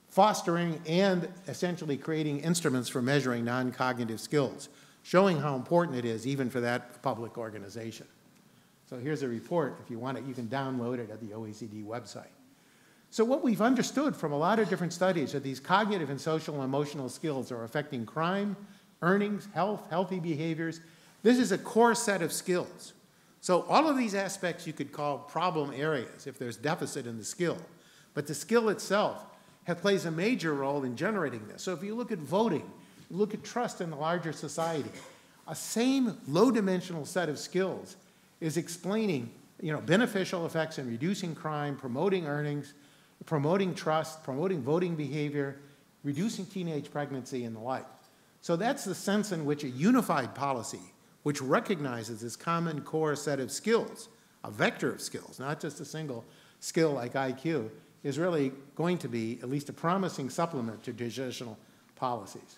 fostering and essentially creating instruments for measuring non-cognitive skills, showing how important it is even for that public organization. So here's a report. If you want it, you can download it at the O E C D website. So what we've understood from a lot of different studies are these cognitive and social and emotional skills are affecting crime, earnings, health, healthy behaviors. This is a core set of skills. So all of these aspects you could call problem areas if there's deficit in the skill. But the skill itself has, plays a major role in generating this. So if you look at voting, you look at trust in the larger society, a same low-dimensional set of skills is explaining, you know, beneficial effects in reducing crime, promoting earnings, promoting trust, promoting voting behavior, reducing teenage pregnancy, and the like. So that's the sense in which a unified policy, which recognizes this common core set of skills, a vector of skills, not just a single skill like I Q, is really going to be at least a promising supplement to traditional policies.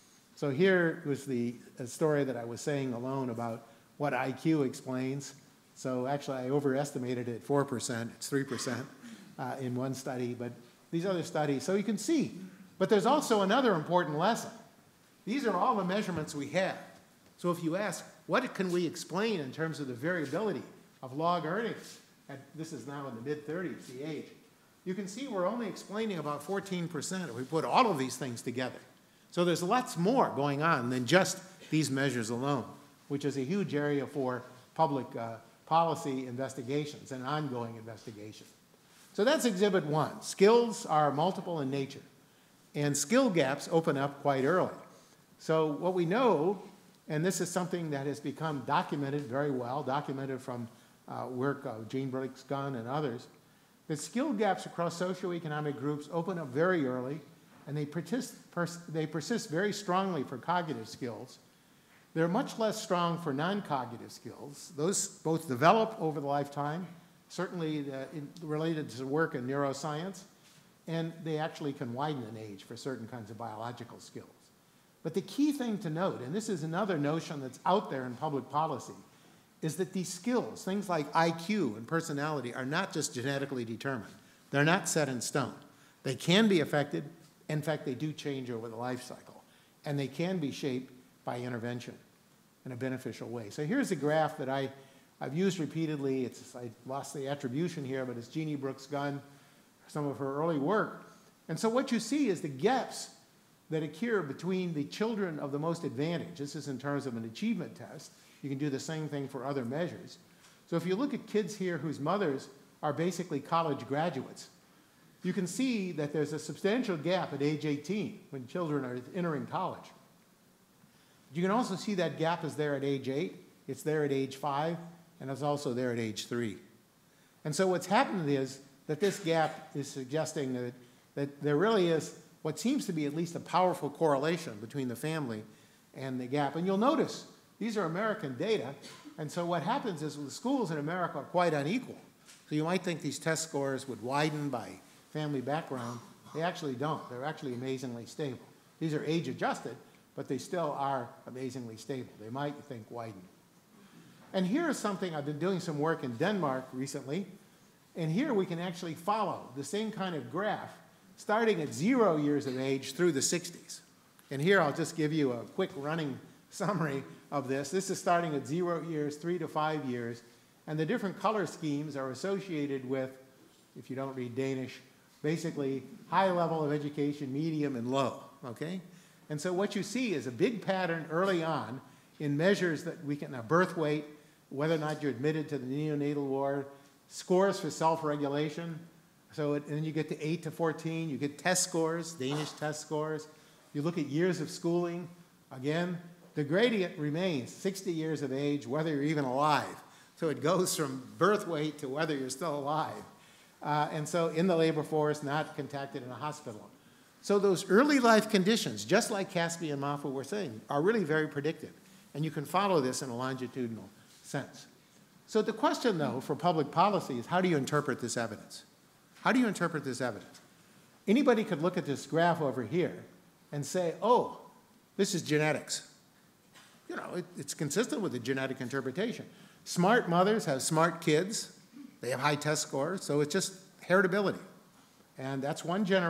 So here was the story that I was saying alone about what I Q explains. So actually I overestimated it at four percent, it's three percent uh, in one study, but these other studies, so you can see. But there's also another important lesson. These are all the measurements we have. So if you ask, what can we explain in terms of the variability of log earnings, and this is now in the mid thirties, the age, you can see we're only explaining about fourteen percent if we put all of these things together. So there's lots more going on than just these measures alone, which is a huge area for public uh, policy investigations and ongoing investigation. So that's exhibit one. Skills are multiple in nature, and skill gaps open up quite early. So what we know, and this is something that has become documented very well, documented from uh, work of Jean Briggs-Gunn and others, that skill gaps across socioeconomic groups open up very early, and they persist, pers they persist very strongly for cognitive skills. They're much less strong for non-cognitive skills. Those both develop over the lifetime, certainly uh, in, related to work in neuroscience, and they actually can widen in age for certain kinds of biological skills. But the key thing to note, and this is another notion that's out there in public policy, is that these skills, things like I Q and personality, are not just genetically determined. They're not set in stone. They can be affected. In fact, they do change over the life cycle. And they can be shaped by intervention in a beneficial way. So here's a graph that I, I've used repeatedly. It's, I lost the attribution here, but it's Jeannie Brooks-Gunn, some of her early work. And so what you see is the gaps that occur between the children of the most advantaged. This is in terms of an achievement test. You can do the same thing for other measures. So if you look at kids here whose mothers are basically college graduates, you can see that there's a substantial gap at age eighteen when children are entering college. You can also see that gap is there at age eight, it's there at age five, and it's also there at age three. And so what's happened is that this gap is suggesting that, that there really is what seems to be at least a powerful correlation between the family and the gap. And you'll notice these are American data, and so what happens is the schools in America are quite unequal. So you might think these test scores would widen by family background. They actually don't. They're actually amazingly stable. These are age-adjusted, but they still are amazingly stable. They might think widen. And here is something, I've been doing some work in Denmark recently, and here we can actually follow the same kind of graph starting at zero years of age through the sixties. And here I'll just give you a quick running summary of this. This is starting at zero years, three to five years, and the different color schemes are associated with, if you don't read Danish, basically high level of education, medium, and low, okay? And so what you see is a big pattern early on in measures that we can, uh, birth weight, whether or not you're admitted to the neonatal ward, scores for self-regulation. So it, and then you get to eight to fourteen, you get test scores, Danish test scores. You look at years of schooling, again, the gradient remains sixty years of age, whether you're even alive. So it goes from birth weight to whether you're still alive. Uh, and so in the labor force, not contacted in a hospital. So those early life conditions, just like Caspi and Maffa were saying, are really very predictive. And you can follow this in a longitudinal sense. So the question, though, for public policy is how do you interpret this evidence? How do you interpret this evidence? Anybody could look at this graph over here and say, oh, this is genetics. You know, it, it's consistent with the genetic interpretation. Smart mothers have smart kids. They have high test scores, so it's just heritability. And that's one genera-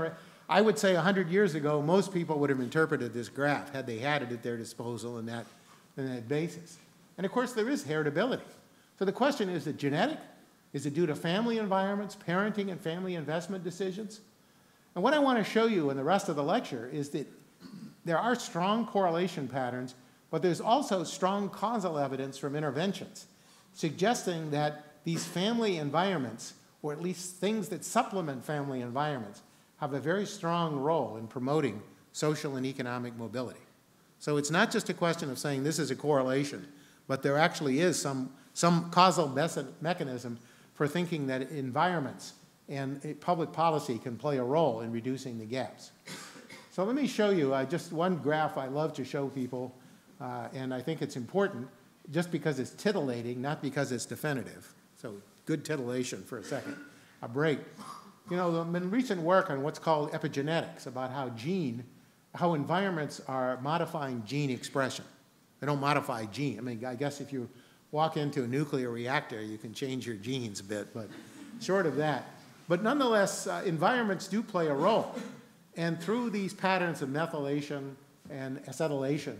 I would say one hundred years ago, most people would have interpreted this graph had they had it at their disposal in that, in that basis. And of course, there is heritability. So the question is, is it genetic? Is it due to family environments, parenting and family investment decisions? And what I want to show you in the rest of the lecture is that there are strong correlation patterns, but there's also strong causal evidence from interventions, suggesting that these family environments, or at least things that supplement family environments, have a very strong role in promoting social and economic mobility. So it's not just a question of saying this is a correlation, but there actually is some, some causal mechanism for thinking that environments and public policy can play a role in reducing the gaps. So let me show you uh, just one graph I love to show people, uh, and I think it's important just because it's titillating, not because it's definitive. So good titillation for a second, a break. You know, there's been recent work on what's called epigenetics, about how gene, how environments are modifying gene expression. They don't modify gene. I mean, I guess if you walk into a nuclear reactor, you can change your genes a bit, but short of that. But nonetheless, uh, environments do play a role. And through these patterns of methylation and acetylation,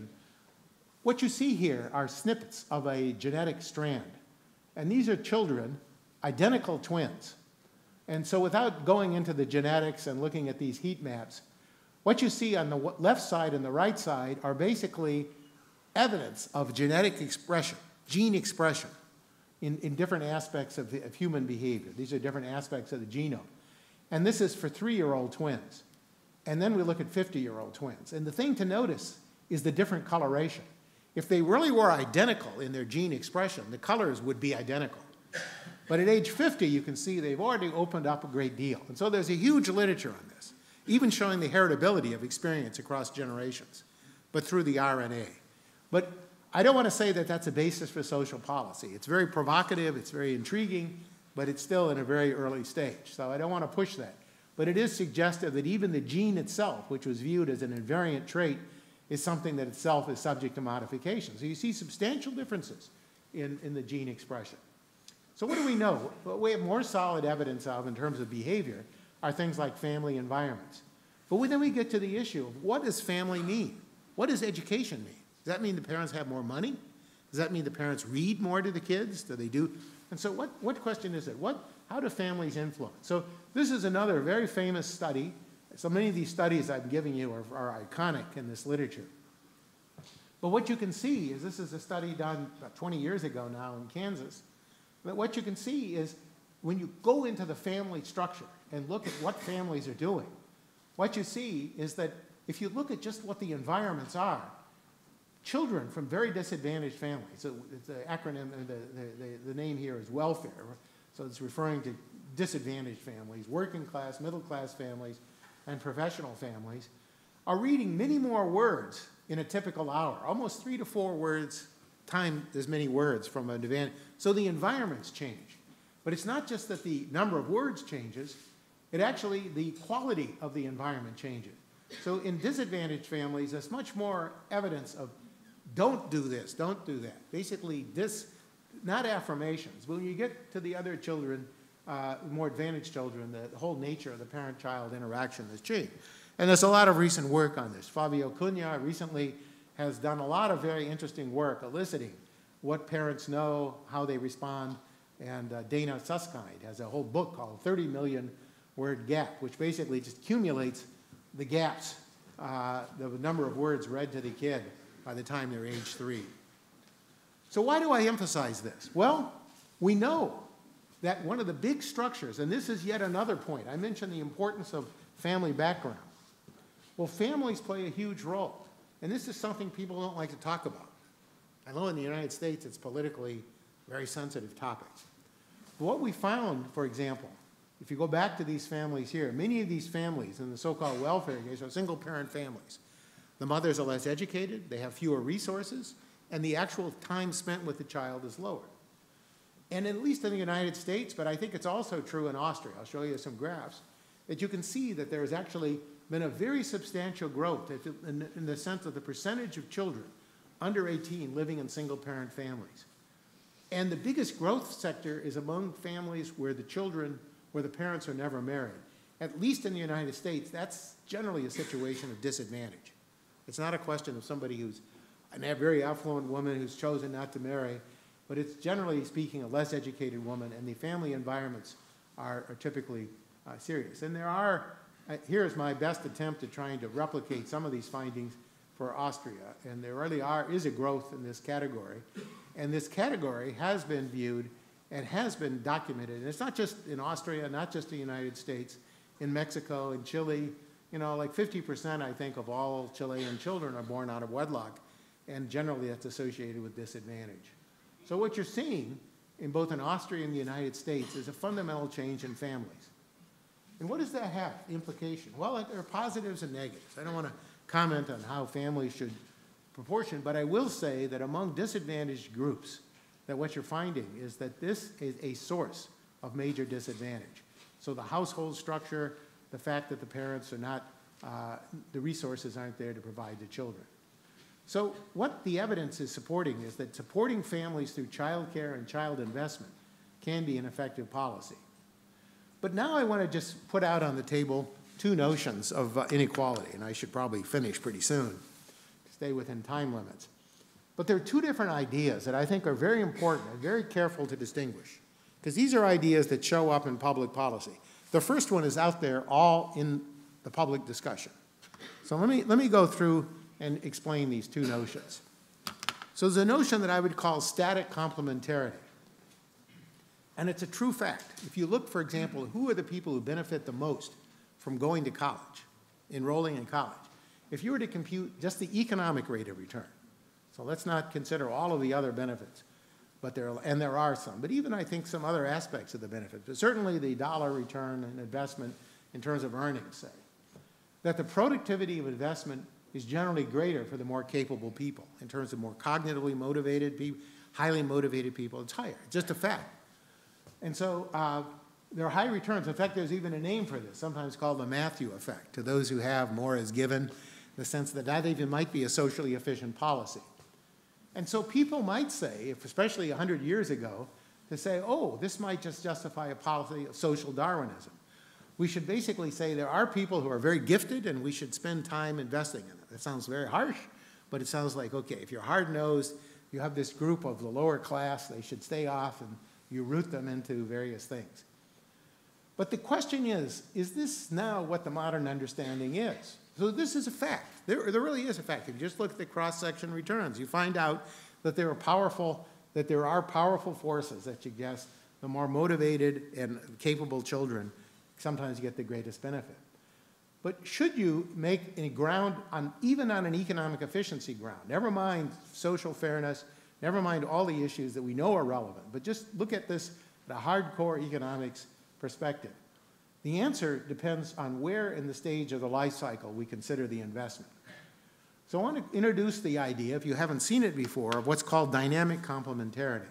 what you see here are snippets of a genetic strand. And these are children, identical twins. And so without going into the genetics and looking at these heat maps, what you see on the left side and the right side are basically evidence of genetic expression, gene expression in, in different aspects of, the, of human behavior. These are different aspects of the genome. And this is for three-year-old twins. And then we look at fifty-year-old twins. And the thing to notice is the different coloration. If they really were identical in their gene expression, the colors would be identical. But at age fifty, you can see they've already opened up a great deal. And so there's a huge literature on this, even showing the heritability of experience across generations, but through the R N A. But I don't want to say that that's a basis for social policy. It's very provocative, it's very intriguing, but it's still in a very early stage. So I don't want to push that. But it is suggestive that even the gene itself, which was viewed as an invariant trait, is something that itself is subject to modification. So you see substantial differences in, in the gene expression. So what do we know? What we have more solid evidence of in terms of behavior are things like family environments. But then we get to the issue of what does family mean? What does education mean? Does that mean the parents have more money? Does that mean the parents read more to the kids? Do they do? And so what, what question is it? What, how do families influence? So this is another very famous study. So many of these studies I'm giving you are, are iconic in this literature. But what you can see is this is a study done about twenty years ago now in Kansas. But what you can see is when you go into the family structure and look at what families are doing, what you see is that if you look at just what the environments are, children from very disadvantaged families, so the acronym, the, the, the name here is welfare, so it's referring to disadvantaged families, working class, middle class families, and professional families, are reading many more words in a typical hour, almost three to four words time as many words from an advantage. So the environments change. But it's not just that the number of words changes, it actually, the quality of the environment changes. So in disadvantaged families, there's much more evidence of don't do this, don't do that. Basically, this, not affirmations. When you get to the other children, uh, more advantaged children, the, the whole nature of the parent-child interaction has changed. And there's a lot of recent work on this. Fabio Cunha recently has done a lot of very interesting work eliciting what parents know, how they respond, and uh, Dana Susskind has a whole book called thirty million word gap, which basically just accumulates the gaps, uh, the number of words read to the kid by the time they're age three. So why do I emphasize this? Well, we know that one of the big structures, and this is yet another point, I mentioned the importance of family background. Well, families play a huge role. And this is something people don't like to talk about. I know in the United States it's politically a very sensitive topic. But what we found, for example, if you go back to these families here, many of these families in the so-called welfare case are single-parent families. The mothers are less educated, they have fewer resources, and the actual time spent with the child is lower. And at least in the United States, but I think it's also true in Austria, I'll show you some graphs, that you can see that there is actually been a very substantial growth in the sense of the percentage of children under eighteen living in single-parent families. And the biggest growth sector is among families where the children, where the parents are never married. at least in the United States, that's generally a situation of disadvantage. It's not a question of somebody who's a very affluent woman who's chosen not to marry, but it's generally speaking a less educated woman, and the family environments are, are typically uh, serious. And there are, uh, here's my best attempt at trying to replicate some of these findings for Austria, and there really are, is a growth in this category. And this category has been viewed and has been documented. And it's not just in Austria, not just the United States, in Mexico, in Chile. You know, like fifty percent, I think, of all Chilean children are born out of wedlock, and generally that's associated with disadvantage. So what you're seeing in both in Austria and the United States is a fundamental change in families. And what does that have implication? Well, there are positives and negatives. I don't want to comment on how families should proportion, but I will say that among disadvantaged groups, that what you're finding is that this is a source of major disadvantage. So the household structure, the fact that the parents are not, uh, the resources aren't there to provide the children. So what the evidence is supporting is that supporting families through child care and child investment can be an effective policy. But now I want to just put out on the table two notions of uh, inequality, and I should probably finish pretty soon to stay within time limits. But there are two different ideas that I think are very important and very careful to distinguish, because these are ideas that show up in public policy. The first one is out there all in the public discussion. So let me, let me go through and explain these two notions. So there's a notion that I would call static complementarity. And it's a true fact. If you look, for example, who are the people who benefit the most from going to college, enrolling in college? If you were to compute just the economic rate of return, so let's not consider all of the other benefits, but there are, and there are some, but even I think some other aspects of the benefit, but certainly the dollar return and investment in terms of earnings, say, that the productivity of investment is generally greater for the more capable people. In terms of more cognitively motivated people, highly motivated people, it's higher. It's just a fact. And so uh, there are high returns. In fact, there's even a name for this, sometimes called the Matthew effect. To those who have, more is given, in the sense that that even might be a socially efficient policy. And so people might say, if especially one hundred years ago, to say, oh, this might just justify a policy of social Darwinism. We should basically say there are people who are very gifted and we should spend time investing in them. It sounds very harsh, but it sounds like, okay, if you're hard-nosed, you have this group of the lower class, they should stay off, and you root them into various things. But the question is, is this now what the modern understanding is? So this is a fact. There, there really is a fact. If you just look at the cross-section returns, you find out that there are powerful, that there are powerful forces that suggest the more motivated and capable children sometimes get the greatest benefit. But should you make any ground, on, even on an economic efficiency ground, never mind social fairness, never mind all the issues that we know are relevant, but just look at this at a hardcore economics perspective. The answer depends on where in the stage of the life cycle we consider the investment. So I want to introduce the idea, if you haven't seen it before, of what's called dynamic complementarity.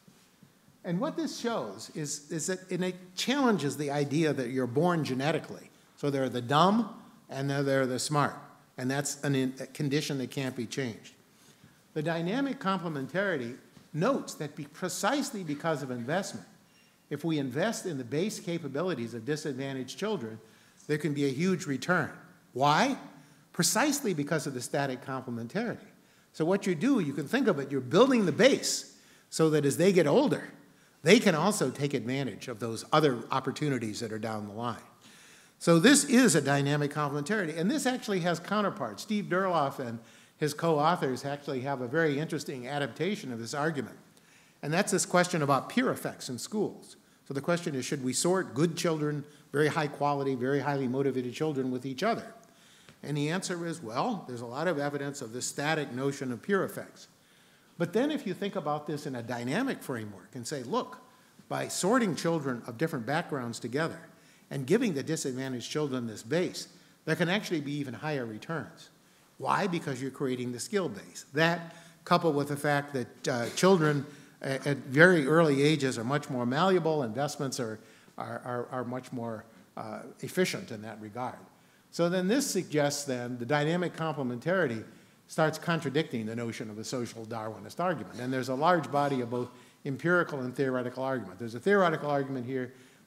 And what this shows is, is that it challenges the idea that you're born genetically. So there are the dumb and there are the smart. And that's an in, a condition that can't be changed. The dynamic complementarity notes that be precisely because of investment, if we invest in the base capabilities of disadvantaged children, there can be a huge return. Why? Precisely because of the static complementarity. So what you do, you can think of it, you're building the base so that as they get older, they can also take advantage of those other opportunities that are down the line. So this is a dynamic complementarity, and this actually has counterparts. Steve Durloff and his co-authors actually have a very interesting adaptation of this argument. And that's this question about peer effects in schools. So the question is, should we sort good children, very high quality, very highly motivated children with each other? And the answer is, well, there's a lot of evidence of this static notion of peer effects. But then if you think about this in a dynamic framework and say, look, by sorting children of different backgrounds together and giving the disadvantaged children this base, there can actually be even higher returns. Why? Because you're creating the skill base. That, coupled with the fact that uh, children at, at very early ages are much more malleable, investments are, are, are, are much more uh, efficient in that regard. So then this suggests then the dynamic complementarity starts contradicting the notion of a social Darwinist argument. And there's a large body of both empirical and theoretical argument. There's a theoretical argument here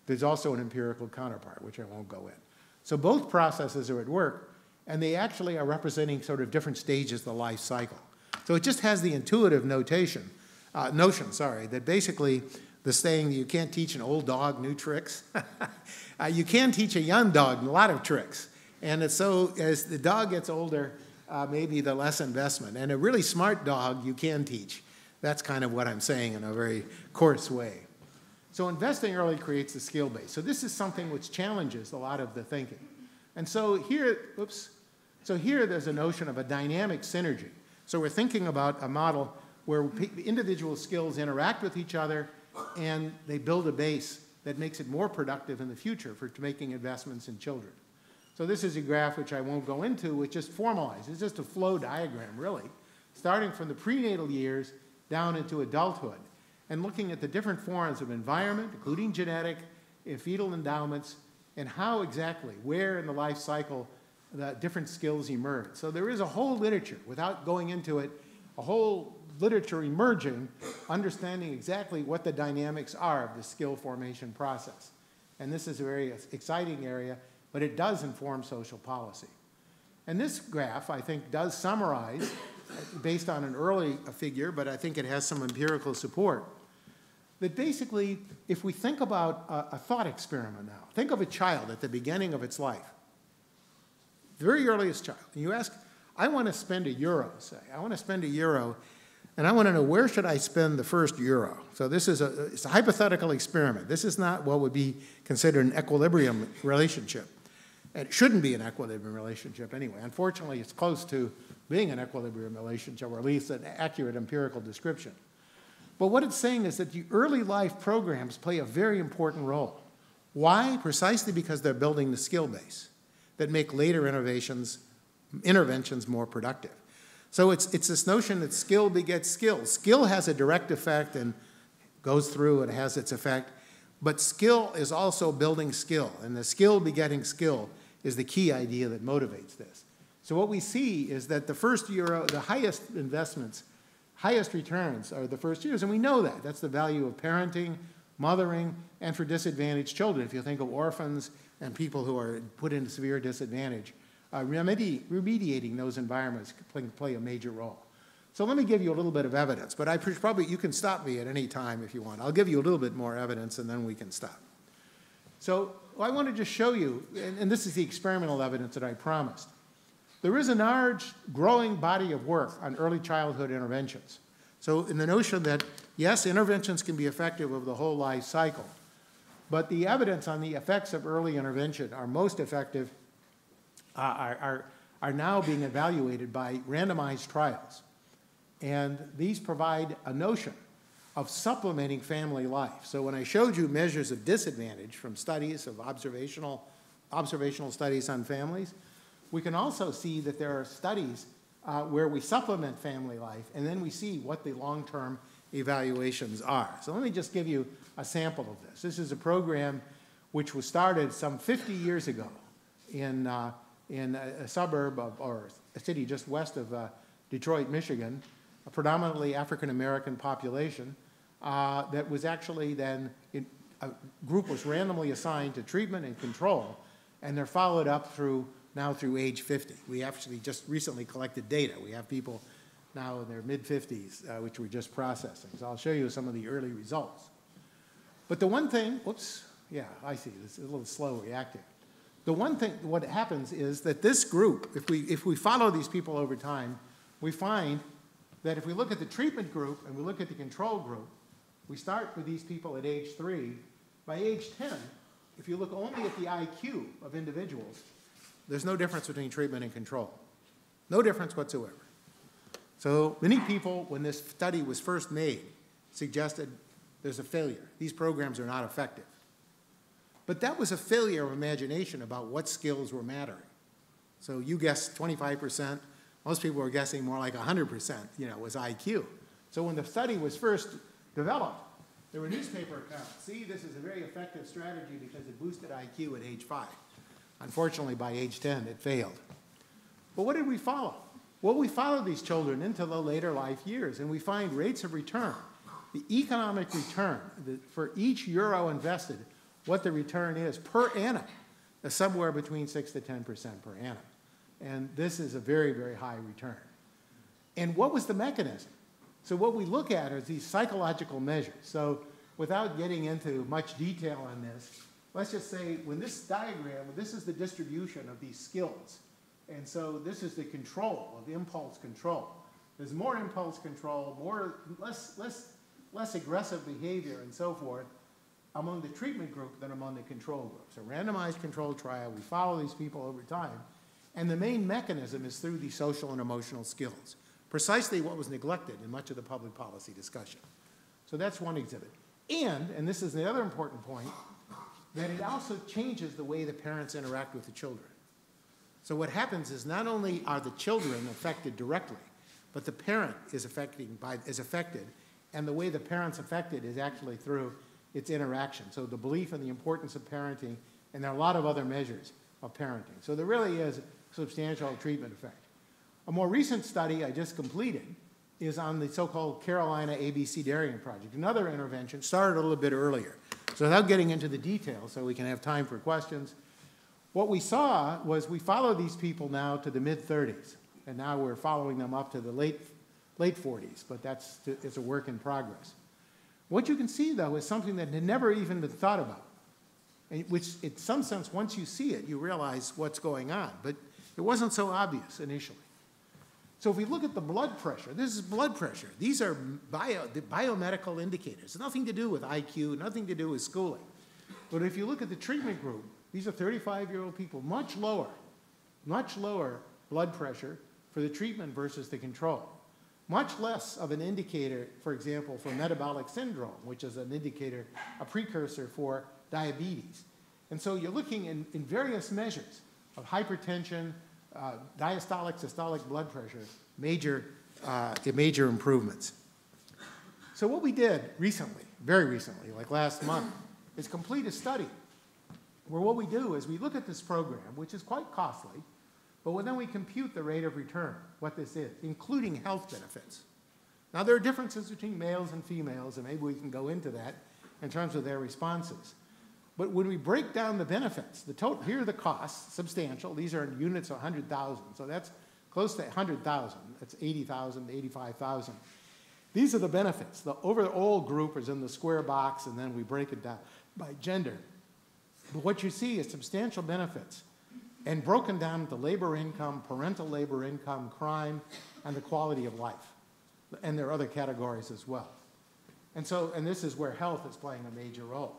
there's also an empirical counterpart, which I won't go in. So both processes are at work, and they actually are representing sort of different stages of the life cycle. So it just has the intuitive notation, uh, notion, sorry, that basically the saying that you can't teach an old dog new tricks. uh, you can teach a young dog a lot of tricks. And it's so, as the dog gets older, uh, maybe the less investment. And a really smart dog you can teach. That's kind of what I'm saying in a very coarse way. So investing early creates a skill base. So this is something which challenges a lot of the thinking. And so here, oops, so here there's a notion of a dynamic synergy. So we're thinking about a model where individual skills interact with each other and they build a base that makes it more productive in the future for making investments in children. So this is a graph which I won't go into, which just formalizes. It's just a flow diagram, really, starting from the prenatal years down into adulthood and looking at the different forms of environment, including genetic and fetal endowments, and how exactly, where in the life cycle the different skills emerge. So there is a whole literature, without going into it, a whole literature emerging, understanding exactly what the dynamics are of the skill formation process. And this is a very exciting area, but it does inform social policy. And this graph, I think, does summarize, based on an early figure, but I think it has some empirical support, that basically, if we think about a, a thought experiment now, think of a child at the beginning of its life, the very earliest child, and you ask, I want to spend a euro, say, I want to spend a euro, and I want to know where should I spend the first euro. So this is a, it's a hypothetical experiment. This is not what would be considered an equilibrium relationship. It shouldn't be an equilibrium relationship anyway. Unfortunately, it's close to being an equilibrium relationship, or at least an accurate empirical description. But what it's saying is that the early life programs play a very important role. Why? Precisely because they're building the skill base that make later innovations, interventions more productive. So it's, it's this notion that skill begets skill. Skill has a direct effect and goes through and has its effect, but skill is also building skill, and the skill begetting skill is the key idea that motivates this. So what we see is that the first euro, the highest investments, highest returns are the first years, and we know that. That's the value of parenting, mothering, and for disadvantaged children. If you think of orphans and people who are put into severe disadvantage, uh, remedi remediating those environments can play a major role. So let me give you a little bit of evidence, but I probably, you can stop me at any time if you want. I'll give you a little bit more evidence and then we can stop. So I want to just show you, and, and this is the experimental evidence that I promised. There is a large, growing body of work on early childhood interventions. So in the notion that, yes, interventions can be effective over the whole life cycle, but the evidence on the effects of early intervention are most effective, uh, are, are, are now being evaluated by randomized trials. And these provide a notion of supplementing family life. So when I showed you measures of disadvantage from studies of observational, observational studies on families, we can also see that there are studies uh, where we supplement family life, and then we see what the long-term evaluations are. So let me just give you a sample of this. This is a program which was started some fifty years ago in, uh, in a, a suburb of, or a city just west of uh, Detroit, Michigan, a predominantly African-American population uh, that was actually then, in, a group was randomly assigned to treatment and control, and they're followed up through now through age fifty. We actually just recently collected data. We have people now in their mid fifties, uh, which we're just processing. So I'll show you some of the early results. But the one thing, whoops, yeah, I see, it's a little slow reacting. The one thing, what happens is that this group, if we, if we follow these people over time, we find that if we look at the treatment group and we look at the control group, we start with these people at age three. By age ten, if you look only at the I Q of individuals, there's no difference between treatment and control. No difference whatsoever. So many people, when this study was first made, suggested there's a failure. These programs are not effective. But that was a failure of imagination about what skills were mattering. So you guessed twenty-five percent. Most people were guessing more like one hundred percent, you know, was I Q. So when the study was first developed, there were newspaper accounts. See, this is a very effective strategy because it boosted I Q at age five. Unfortunately, by age ten, it failed. But what did we follow? Well, we followed these children into the later life years, and we find rates of return. The economic return for each euro invested what the return is per annum, is somewhere between six to ten percent per annum. And this is a very, very high return. And what was the mechanism? So what we look at is these psychological measures. So without getting into much detail on this, let's just say when this diagram, this is the distribution of these skills. And so this is the control of impulse control. There's more impulse control, more, less, less, less aggressive behavior and so forth among the treatment group than among the control group. So randomized control trial, we follow these people over time. And the main mechanism is through these social and emotional skills, precisely what was neglected in much of the public policy discussion. So that's one exhibit. And, and this is the other important point, that it also changes the way the parents interact with the children. So what happens is not only are the children affected directly, but the parent is, affecting by, is affected, and the way the parent's affected is actually through its interaction. So the belief in the importance of parenting, and there are a lot of other measures of parenting. So there really is a substantial treatment effect. A more recent study I just completed is on the so-called Carolina A B C Dairying Project, another intervention started a little bit earlier. So without getting into the details so we can have time for questions, what we saw was we followed these people now to the mid thirties, and now we're following them up to the late, late forties, but that's it's a work in progress. What you can see, though, is something that had never even been thought about, which in some sense, once you see it, you realize what's going on, but it wasn't so obvious initially. So if we look at the blood pressure, this is blood pressure. These are bio, the biomedical indicators. Nothing to do with I Q, nothing to do with schooling. But if you look at the treatment group, these are thirty-five-year-old people, much lower, much lower blood pressure for the treatment versus the control. Much less of an indicator, for example, for metabolic syndrome, which is an indicator, a precursor for diabetes. And so you're looking in, in various measures of hypertension, uh, diastolic, systolic blood pressure, major, uh, major improvements. So what we did recently, very recently, like last month, is complete a study where what we do is we look at this program, which is quite costly, but then we compute the rate of return, what this is, including health benefits. Now, there are differences between males and females, and maybe we can go into that in terms of their responses. But when we break down the benefits, the total, here are the costs, substantial. These are in units of one hundred thousand, so that's close to one hundred thousand. That's eighty thousand, eighty-five thousand. These are the benefits. The overall group is in the square box, and then we break it down by gender. But what you see is substantial benefits, and broken down to labor income, parental labor income, crime, and the quality of life. And there are other categories as well. And so, and this is where health is playing a major role.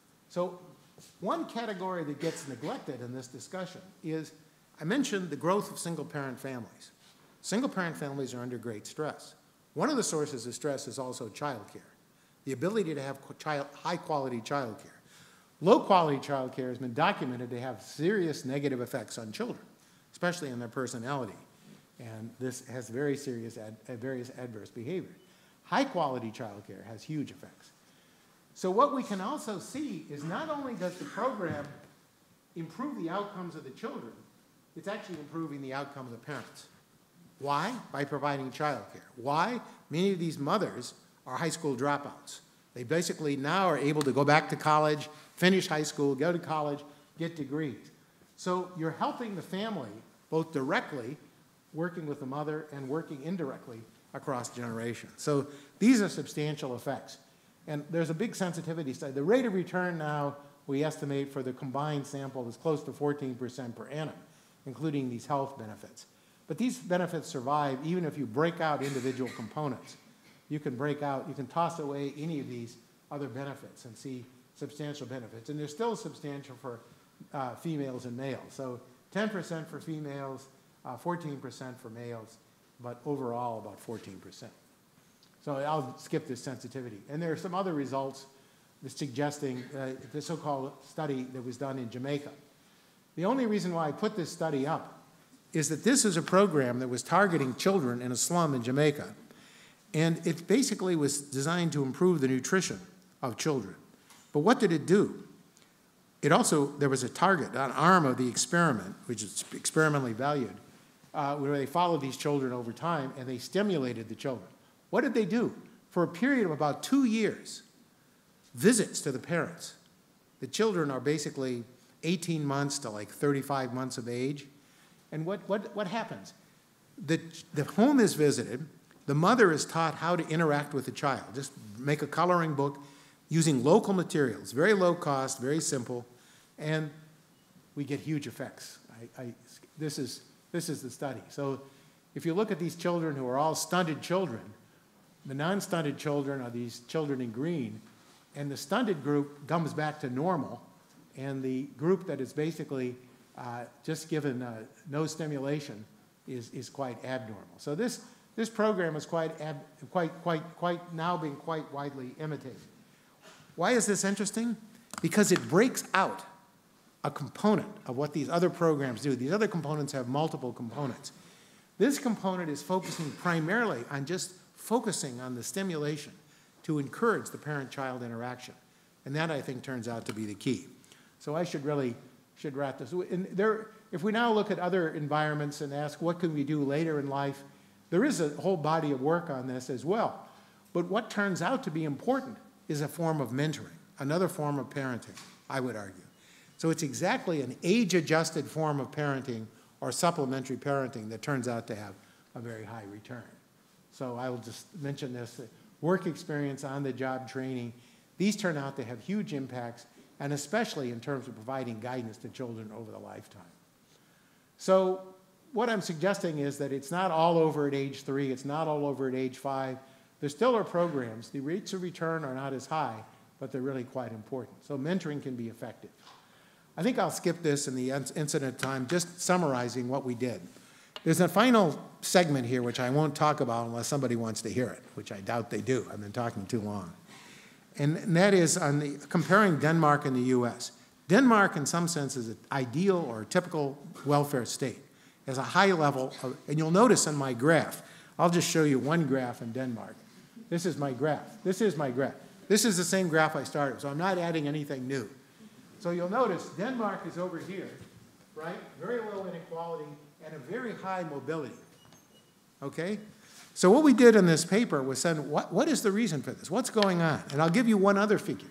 So one category that gets neglected in this discussion is, I mentioned the growth of single-parent families. Single-parent families are under great stress. One of the sources of stress is also childcare, the ability to have child, high-quality childcare. Low-quality childcare has been documented to have serious negative effects on children, especially in their personality. And this has very serious, ad, various adverse behavior. High-quality childcare has huge effects. So what we can also see is not only does the program improve the outcomes of the children, it's actually improving the outcome of the parents. Why? By providing childcare. Why? Many of these mothers are high school dropouts. They basically now are able to go back to college, finish high school, go to college, get degrees. So you're helping the family both directly, working with the mother, and working indirectly across generations. So these are substantial effects. And there's a big sensitivity study. The rate of return now, we estimate for the combined sample is close to fourteen percent per annum, including these health benefits. But these benefits survive even if you break out individual components. You can break out, you can toss away any of these other benefits and see substantial benefits. And they're still substantial for uh, females and males. So ten percent for females, uh, fourteen percent for males, but overall about fourteen percent. So I'll skip this sensitivity. And there are some other results suggesting uh, the so-called study that was done in Jamaica. The only reason why I put this study up is that this is a program that was targeting children in a slum in Jamaica. And it basically was designed to improve the nutrition of children. But what did it do? It also, there was a target, an arm of the experiment, which is experimentally valued, uh, where they followed these children over time and they stimulated the children. What did they do? For a period of about two years, visits to the parents The children are basically eighteen months to like thirty-five months of age. And what, what, what happens? The, the home is visited. The mother is taught how to interact with the child. Just make a coloring book using local materials, very low cost, very simple, and we get huge effects. I, I, this is, this is the study. So if you look at these children who are all stunted children, the non-stunted children are these children in green, and the stunted group comes back to normal, and the group that is basically uh, just given uh, no stimulation is, is quite abnormal. So this, this program is quite, ab, quite, quite, quite now being quite widely imitated. Why is this interesting? Because it breaks out a component of what these other programs do. These other components have multiple components. This component is focusing primarily on just focusing on the stimulation to encourage the parent-child interaction. And that, I think, turns out to be the key. So I should really should wrap this. And there, if we now look at other environments and ask what can we do later in life, there is a whole body of work on this as well. But what turns out to be important is a form of mentoring, another form of parenting, I would argue. So it's exactly an age-adjusted form of parenting or supplementary parenting that turns out to have a very high return. So I will just mention this, work experience, on-the-job training. These turn out to have huge impacts, and especially in terms of providing guidance to children over the lifetime. So what I'm suggesting is that it's not all over at age three, it's not all over at age five. There still are programs. The rates of return are not as high, but they're really quite important. So mentoring can be effective. I think I'll skip this in the incident time, just summarizing what we did. There's a final segment here which I won't talk about unless somebody wants to hear it, which I doubt they do. I've been talking too long. And, and that is on the, comparing Denmark and the U S. Denmark, in some sense, is an ideal or typical welfare state. It has a high level of, and you'll notice in my graph, I'll just show you one graph in Denmark. This is my graph. This is my graph. This is the same graph I started, so I'm not adding anything new. So you'll notice Denmark is over here, right? Very low inequality and a very high mobility, okay? So what we did in this paper was said, what, what is the reason for this? What's going on? And I'll give you one other figure.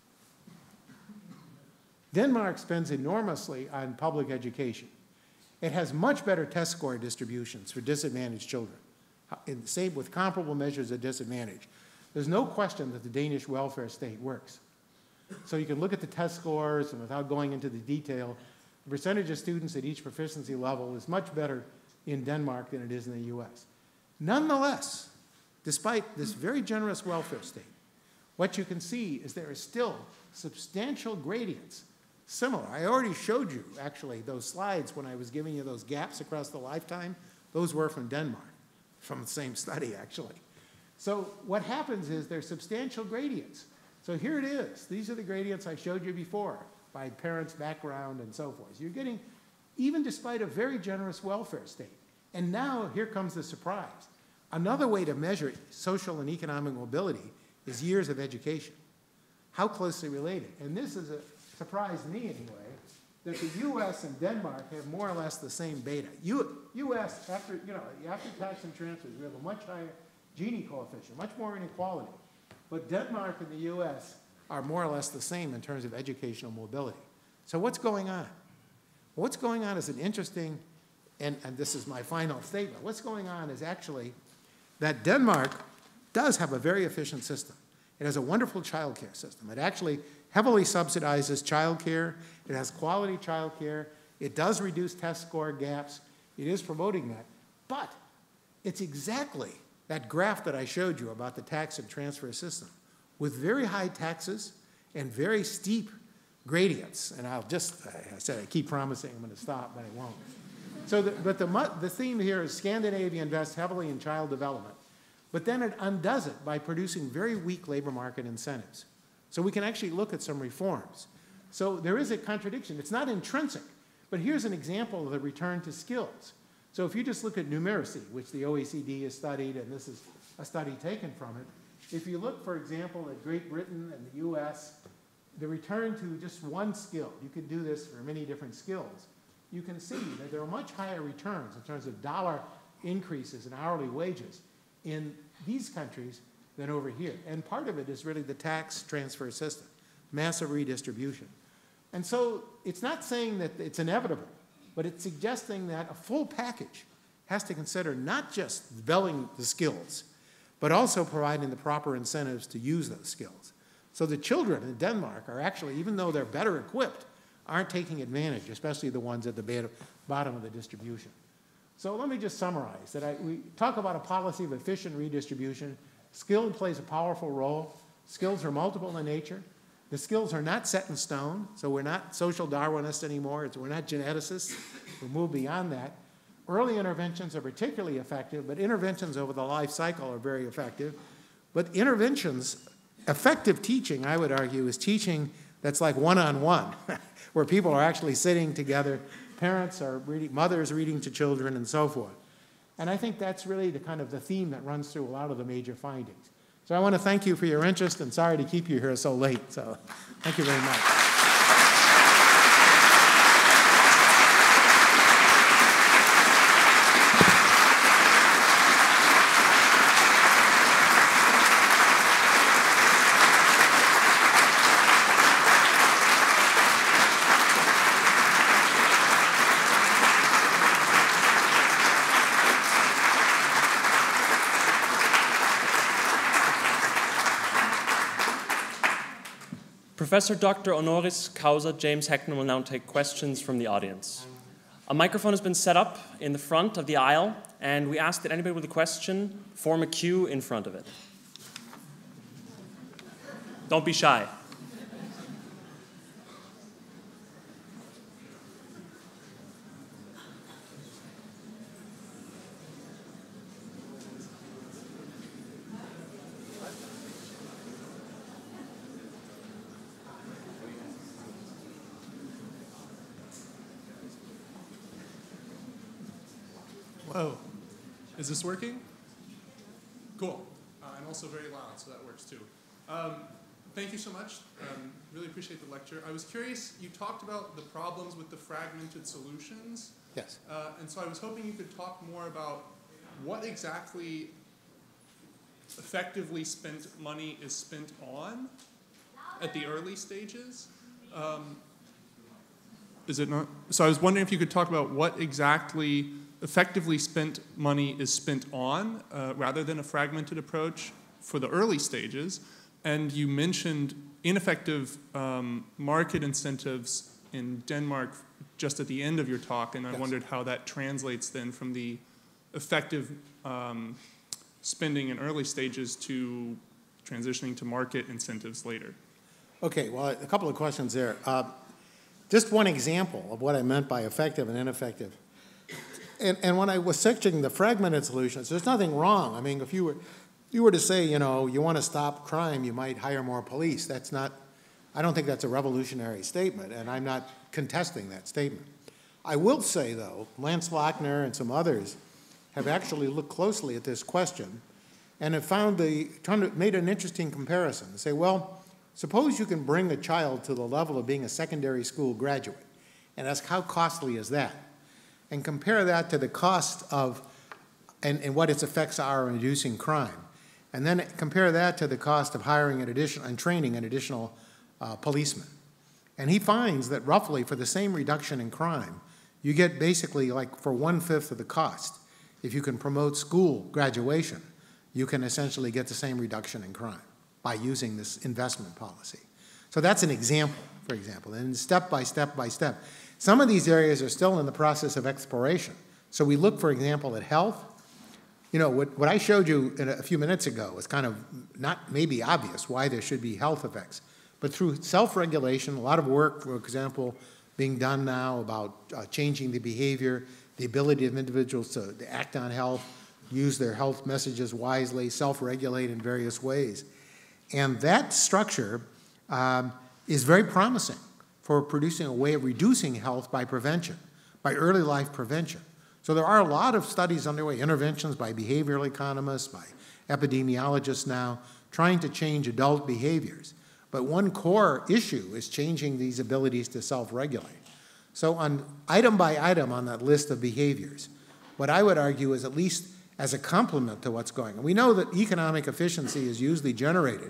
Denmark spends enormously on public education. It has much better test score distributions for disadvantaged children, in the same with comparable measures of disadvantage. There's no question that the Danish welfare state works. So you can look at the test scores, and without going into the detail, the percentage of students at each proficiency level is much better in Denmark than it is in the U S. Nonetheless, despite this very generous welfare state, what you can see is there are still substantial gradients similar. I already showed you, actually, those slides when I was giving you those gaps across the lifetime. Those were from Denmark, from the same study, actually. So what happens is there's substantial gradients. So here it is. These are the gradients I showed you before by parents' background and so forth. You're getting, even despite a very generous welfare state. And now here comes the surprise. Another way to measure social and economic mobility is years of education. How closely related? And this is a surprise to me anyway, that the U S and Denmark have more or less the same beta. U, U.S., after, you know, after tax and transfers, we have a much higher Gini coefficient, much more inequality. But Denmark and the U S are more or less the same in terms of educational mobility. So what's going on? What's going on is an interesting, and, and this is my final statement, what's going on is actually that Denmark does have a very efficient system. It has a wonderful child care system. It actually heavily subsidizes child care. It has quality child care. It does reduce test score gaps. It is promoting that. But it's exactly that graph that I showed you about the tax and transfer system with very high taxes and very steep gradients. And I'll just, I said I keep promising I'm going to stop, but I won't. So the, but the, the theme here is Scandinavia invests heavily in child development. But then it undoes it by producing very weak labor market incentives. So we can actually look at some reforms. So there is a contradiction. It's not intrinsic, but here's an example of the return to skills. So if you just look at numeracy, which the O E C D has studied, and this is a study taken from it, if you look, for example, at Great Britain and the U S, the return to just one skill, you could do this for many different skills, you can see that there are much higher returns in terms of dollar increases in hourly wages in these countries than over here. And part of it is really the tax transfer system. massive redistribution. And so it's not saying that it's inevitable, but it's suggesting that a full package has to consider not just developing the skills, but also providing the proper incentives to use those skills. So the children in Denmark are actually, even though they're better equipped, aren't taking advantage, especially the ones at the bottom of the distribution. So let me just summarize that I, we talk about a policy of efficient redistribution. Skill plays a powerful role. Skills are multiple in nature. The skills are not set in stone, so we're not social Darwinists anymore. It's, we're not geneticists. We've moved beyond that. Early interventions are particularly effective, but interventions over the life cycle are very effective. But interventions, effective teaching, I would argue, is teaching that's like one-on-one, where people are actually sitting together, parents are reading, mothers reading to children, and so forth. And I think that's really the kind of the theme that runs through a lot of the major findings. So I want to thank you for your interest, and sorry to keep you here so late. So thank you very much. Professor Doctor Honoris Causa James Heckman will now take questions from the audience. A microphone has been set up in the front of the aisle, and we ask that anybody with a question form a queue in front of it. Don't be shy. Whoa. Is this working? Cool. Uh, I'm also very loud, so that works too. Um, thank you so much. Um, really appreciate the lecture. I was curious, you talked about the problems with the fragmented solutions. Yes. Uh, and so I was hoping you could talk more about what exactly effectively spent money is spent on at the early stages. Um, is it not? So I was wondering if you could talk about what exactly effectively spent money is spent on, uh, rather than a fragmented approach for the early stages. And you mentioned ineffective um, market incentives in Denmark just at the end of your talk, and I yes. wondered how that translates then from the effective um, spending in early stages to transitioning to market incentives later. Okay, well, a couple of questions there. Uh, just one example of what I meant by effective and ineffective. And, and when I was searching the fragmented solutions, there's nothing wrong. I mean, if you were, you were to say, you know, you want to stop crime, you might hire more police. That's not, I don't think that's a revolutionary statement, and I'm not contesting that statement. I will say, though, Lance Lochner and some others have actually looked closely at this question and have found the, made an interesting comparison. They say, well, suppose you can bring a child to the level of being a secondary school graduate, and ask how costly is that? And compare that to the cost of, and, and what its effects are in reducing crime. And then compare that to the cost of hiring an additional, and training an additional uh, policeman. And he finds that roughly for the same reduction in crime, you get basically like for one-fifth of the cost. If you can promote school graduation, you can essentially get the same reduction in crime by using this investment policy. So that's an example, for example, and step by step by step. Some of these areas are still in the process of exploration. So we look, for example, at health. You know, what, what I showed you in a, a few minutes ago was kind of not maybe obvious why there should be health effects. But through self-regulation, a lot of work, for example, being done now about uh, changing the behavior, the ability of individuals to, to act on health, use their health messages wisely, self-regulate in various ways. And that structure um, is very promising for producing a way of reducing health by prevention, by early life prevention. So there are a lot of studies underway, interventions by behavioral economists, by epidemiologists now, trying to change adult behaviors. But one core issue is changing these abilities to self-regulate. So on item by item on that list of behaviors, what I would argue is at least as a complement to what's going on. We know that economic efficiency is usually generated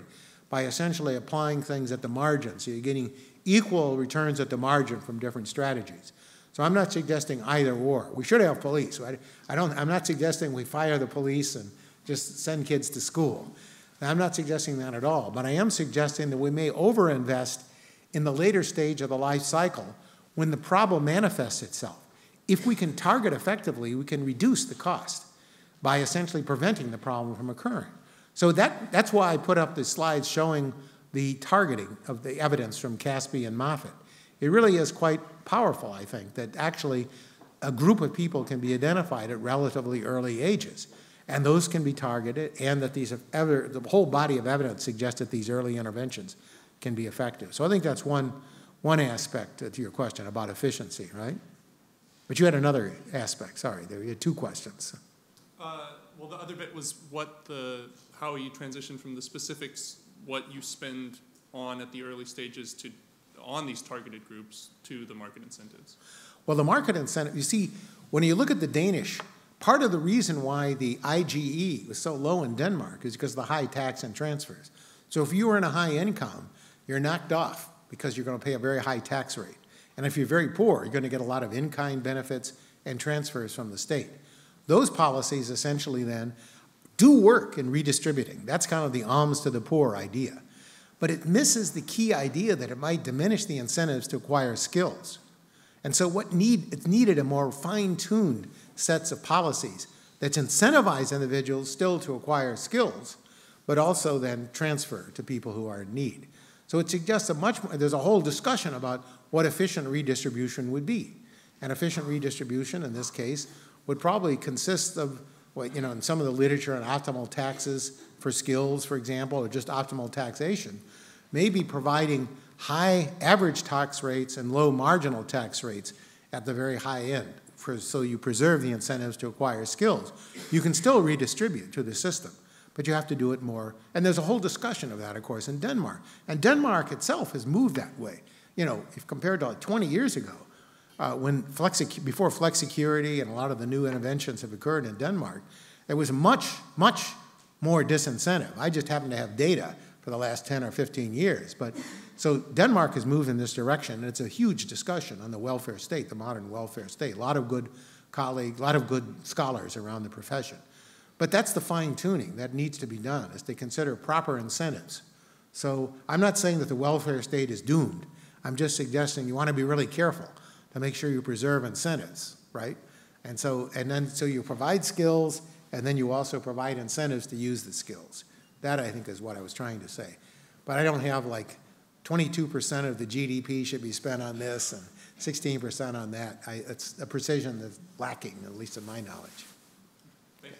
by essentially applying things at the margin. So you're getting equal returns at the margin from different strategies. So I'm not suggesting either or. We should have police. I, I don't, I'm not suggesting we fire the police and just send kids to school. I'm not suggesting that at all. But I am suggesting that we may overinvest in the later stage of the life cycle when the problem manifests itself. If we can target effectively, we can reduce the cost by essentially preventing the problem from occurring. So that, that's why I put up the slides showing the targeting of the evidence from Caspi and Moffitt. It really is quite powerful, I think, that actually a group of people can be identified at relatively early ages, and those can be targeted, and that these ever, the whole body of evidence suggests that these early interventions can be effective. So I think that's one, one aspect to your question about efficiency, right? But you had another aspect. Sorry, there you had two questions. Uh, well, the other bit was what the, how you transition from the specifics, what you spend on at the early stages to on these targeted groups to the market incentives. Well, the market incentive, you see, when you look at the Danish, part of the reason why the I G E was so low in Denmark is because of the high tax and transfers. So if you earn a high income, you're knocked off because you're going to pay a very high tax rate. And if you're very poor, you're going to get a lot of in-kind benefits and transfers from the state. Those policies essentially then do work in redistributing. That's kind of the alms to the poor idea. But it misses the key idea that it might diminish the incentives to acquire skills. And so what need, it's needed a more fine-tuned sets of policies that incentivize individuals still to acquire skills, but also then transfer to people who are in need. So it suggests a much more, there's a whole discussion about what efficient redistribution would be. And efficient redistribution, in this case, would probably consist of, well, you know, in some of the literature on optimal taxes for skills, for example, or just optimal taxation, maybe providing high average tax rates and low marginal tax rates at the very high end, for, so you preserve the incentives to acquire skills. You can still redistribute to the system, but you have to do it more. And there's a whole discussion of that, of course, in Denmark. And Denmark itself has moved that way. You know, if compared to like twenty years ago, uh, when flexi before flexicurity and a lot of the new interventions have occurred in Denmark, there was much, much more disincentive. I just happen to have data for the last ten or fifteen years. But so Denmark has moved in this direction, and it's a huge discussion on the welfare state, the modern welfare state. A lot of good colleagues, a lot of good scholars around the profession. But that's the fine-tuning that needs to be done, is to consider proper incentives. So I'm not saying that the welfare state is doomed. I'm just suggesting you want to be really careful to make sure you preserve incentives, right? And so, and then so you provide skills, and then you also provide incentives to use the skills. That, I think, is what I was trying to say. But I don't have like twenty-two percent of the G D P should be spent on this and sixteen percent on that. I, it's a precision that's lacking, at least in my knowledge. Thank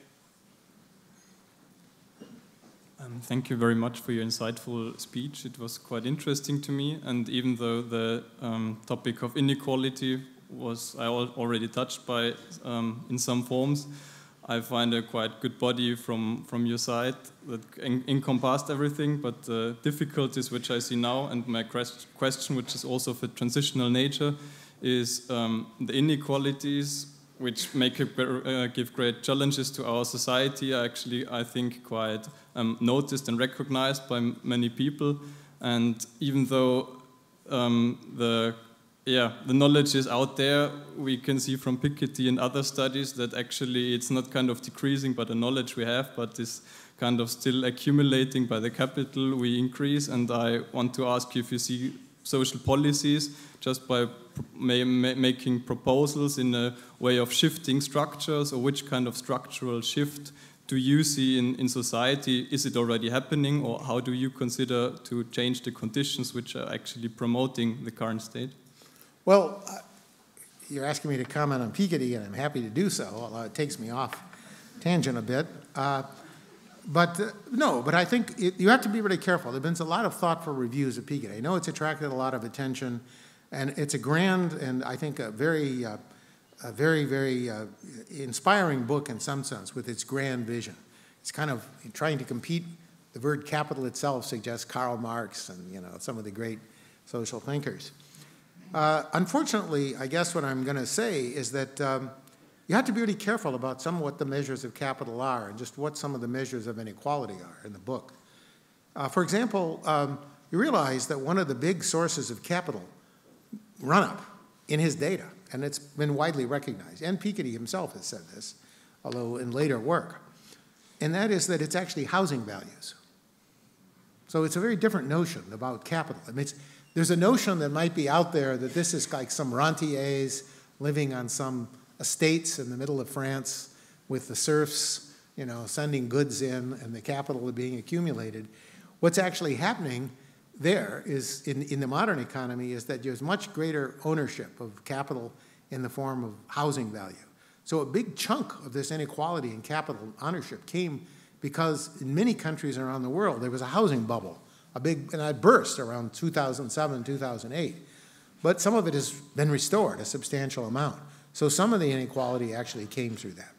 you. Um, thank you very much for your insightful speech. It was quite interesting to me. And even though the um, topic of inequality was I al already touched by um, in some forms, I find a quite good body from, from your side that en encompassed everything, but the difficulties which I see now, and my question, which is also of a transitional nature, is um, the inequalities which make a, uh, give great challenges to our society are actually, I think, quite um, noticed and recognized by many people. And even though um, the Yeah, the knowledge is out there. We can see from Piketty and other studies that actually it's not kind of decreasing by the knowledge we have, but is kind of still accumulating by the capital we increase. And I want to ask you if you see social policies just by ma ma making proposals in a way of shifting structures, or which kind of structural shift do you see in, in society? Is it already happening, or how do you consider to change the conditions which are actually promoting the current state? Well, uh, you're asking me to comment on Piketty, and I'm happy to do so, although it takes me off tangent a bit. Uh, but uh, no, but I think it, you have to be really careful. There have been a lot of thoughtful reviews of Piketty. I know it's attracted a lot of attention, and it's a grand and I think a very, uh, a very, very uh, inspiring book in some sense with its grand vision. It's kind of trying to compete. The word capital itself suggests Karl Marx and you know some of the great social thinkers. Uh, unfortunately, I guess what I'm going to say is that um, you have to be really careful about some of what the measures of capital are and just what some of the measures of inequality are in the book. Uh, for example, um, you realize that one of the big sources of capital run-up in his data, and it's been widely recognized, and Piketty himself has said this, although in later work, and that is that it's actually housing values. So it's a very different notion about capital. I mean, it's, there's a notion that might be out there that this is like some rentiers living on some estates in the middle of France with the serfs, you know, sending goods in and the capital being accumulated. What's actually happening there is, in, in the modern economy, is that there's much greater ownership of capital in the form of housing value. So a big chunk of this inequality in capital ownership came because in many countries around the world, there was a housing bubble, a big, and it burst around two thousand seven, two thousand eight. But some of it has been restored, a substantial amount. So some of the inequality actually came through that.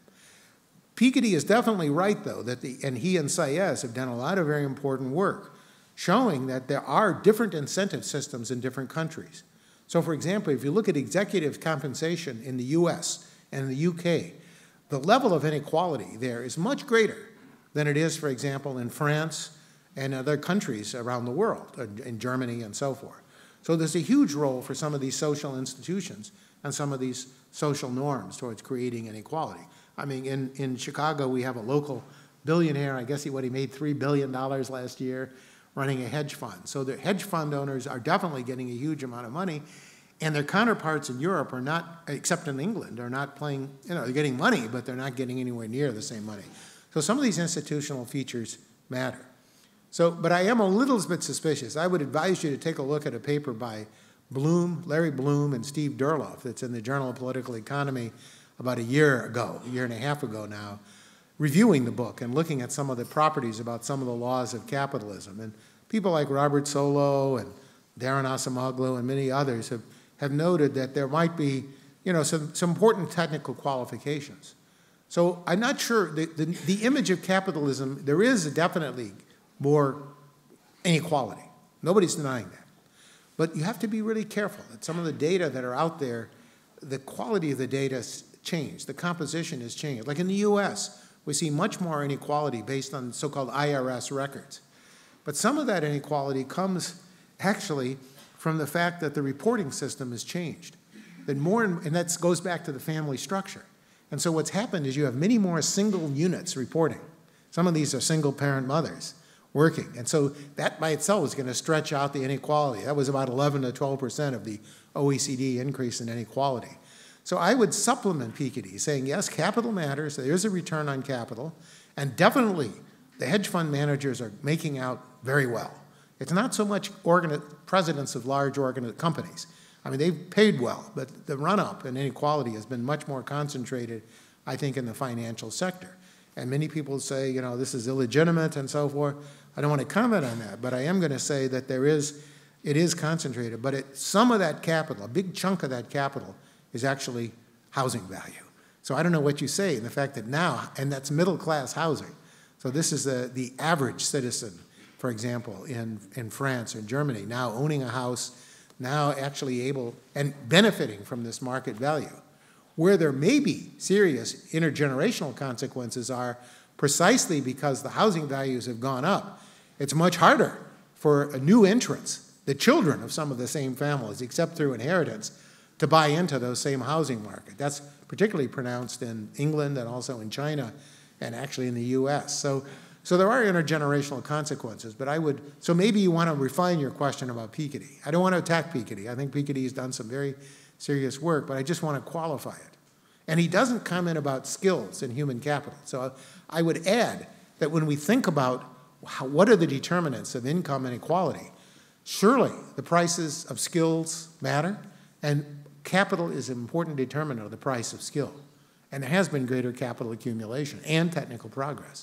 Piketty is definitely right, though, that the, and he and Saez have done a lot of very important work showing that there are different incentive systems in different countries. So, for example, if you look at executive compensation in the U S and the U K, the level of inequality there is much greater than it is, for example, in France and other countries around the world, in Germany and so forth. So there's a huge role for some of these social institutions and some of these social norms towards creating inequality. I mean, in, in Chicago, we have a local billionaire, I guess he, what, he made three billion dollars last year, running a hedge fund. So the hedge fund owners are definitely getting a huge amount of money, and their counterparts in Europe are not, except in England, are not playing, you know, they're getting money, but they're not getting anywhere near the same money. So some of these institutional features matter. So, but I am a little bit suspicious. I would advise you to take a look at a paper by Bloom, Larry Bloom and Steve Durloff that's in the Journal of Political Economy about a year ago, a year and a half ago now, reviewing the book and looking at some of the properties about some of the laws of capitalism. And people like Robert Solow and Darren Asamoglu and many others have, have noted that there might be, you know, some, some important technical qualifications. So I'm not sure, the, the, the image of capitalism, there is definitely more inequality. Nobody's denying that. But you have to be really careful that some of the data that are out there, the quality of the data has changed, the composition has changed. Like in the U S, we see much more inequality based on so-called I R S records. But some of that inequality comes actually from the fact that the reporting system has changed. That more, and that goes back to the family structure. And so what's happened is you have many more single units reporting. Some of these are single-parent mothers working. And so that by itself is going to stretch out the inequality. That was about eleven to twelve percent of the O E C D increase in inequality. So I would supplement Piketty, saying, yes, capital matters. There is a return on capital. And definitely, the hedge fund managers are making out very well. It's not so much presidents of large companies. I mean, they've paid well, but the run-up in inequality has been much more concentrated, I think, in the financial sector. And many people say, you know, this is illegitimate and so forth. I don't want to comment on that, but I am going to say that there is, it is concentrated. But it, some of that capital, a big chunk of that capital, is actually housing value. So I don't know what you say in the fact that now, and that's middle-class housing. So this is the, the average citizen, for example, in, in France or Germany, now owning a house, now actually able and benefiting from this market value. Where there may be serious intergenerational consequences are precisely because the housing values have gone up. It's much harder for a new entrants, the children of some of the same families, except through inheritance, to buy into those same housing market. That's particularly pronounced in England and also in China and actually in the U S. So, so there are intergenerational consequences, but I would, so maybe you want to refine your question about Piketty. I don't want to attack Piketty. I think Piketty has done some very serious work, but I just want to qualify it. And he doesn't comment about skills and human capital. So I would add that when we think about how, what are the determinants of income inequality, surely the prices of skills matter, and capital is an important determinant of the price of skill. And there has been greater capital accumulation and technical progress.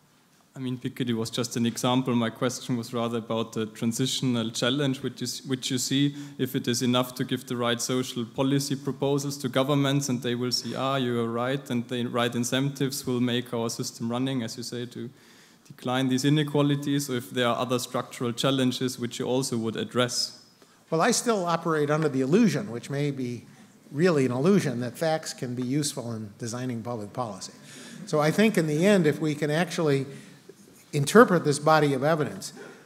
I mean, Piketty was just an example. My question was rather about the transitional challenge, which, is, which you see if it is enough to give the right social policy proposals to governments, and they will see, ah, you are right, and the right incentives will make our system running, as you say, to decline these inequalities, or if there are other structural challenges which you also would address. Well, I still operate under the illusion, which may be really an illusion, that facts can be useful in designing public policy. So I think in the end, if we can actually interpret this body of evidence,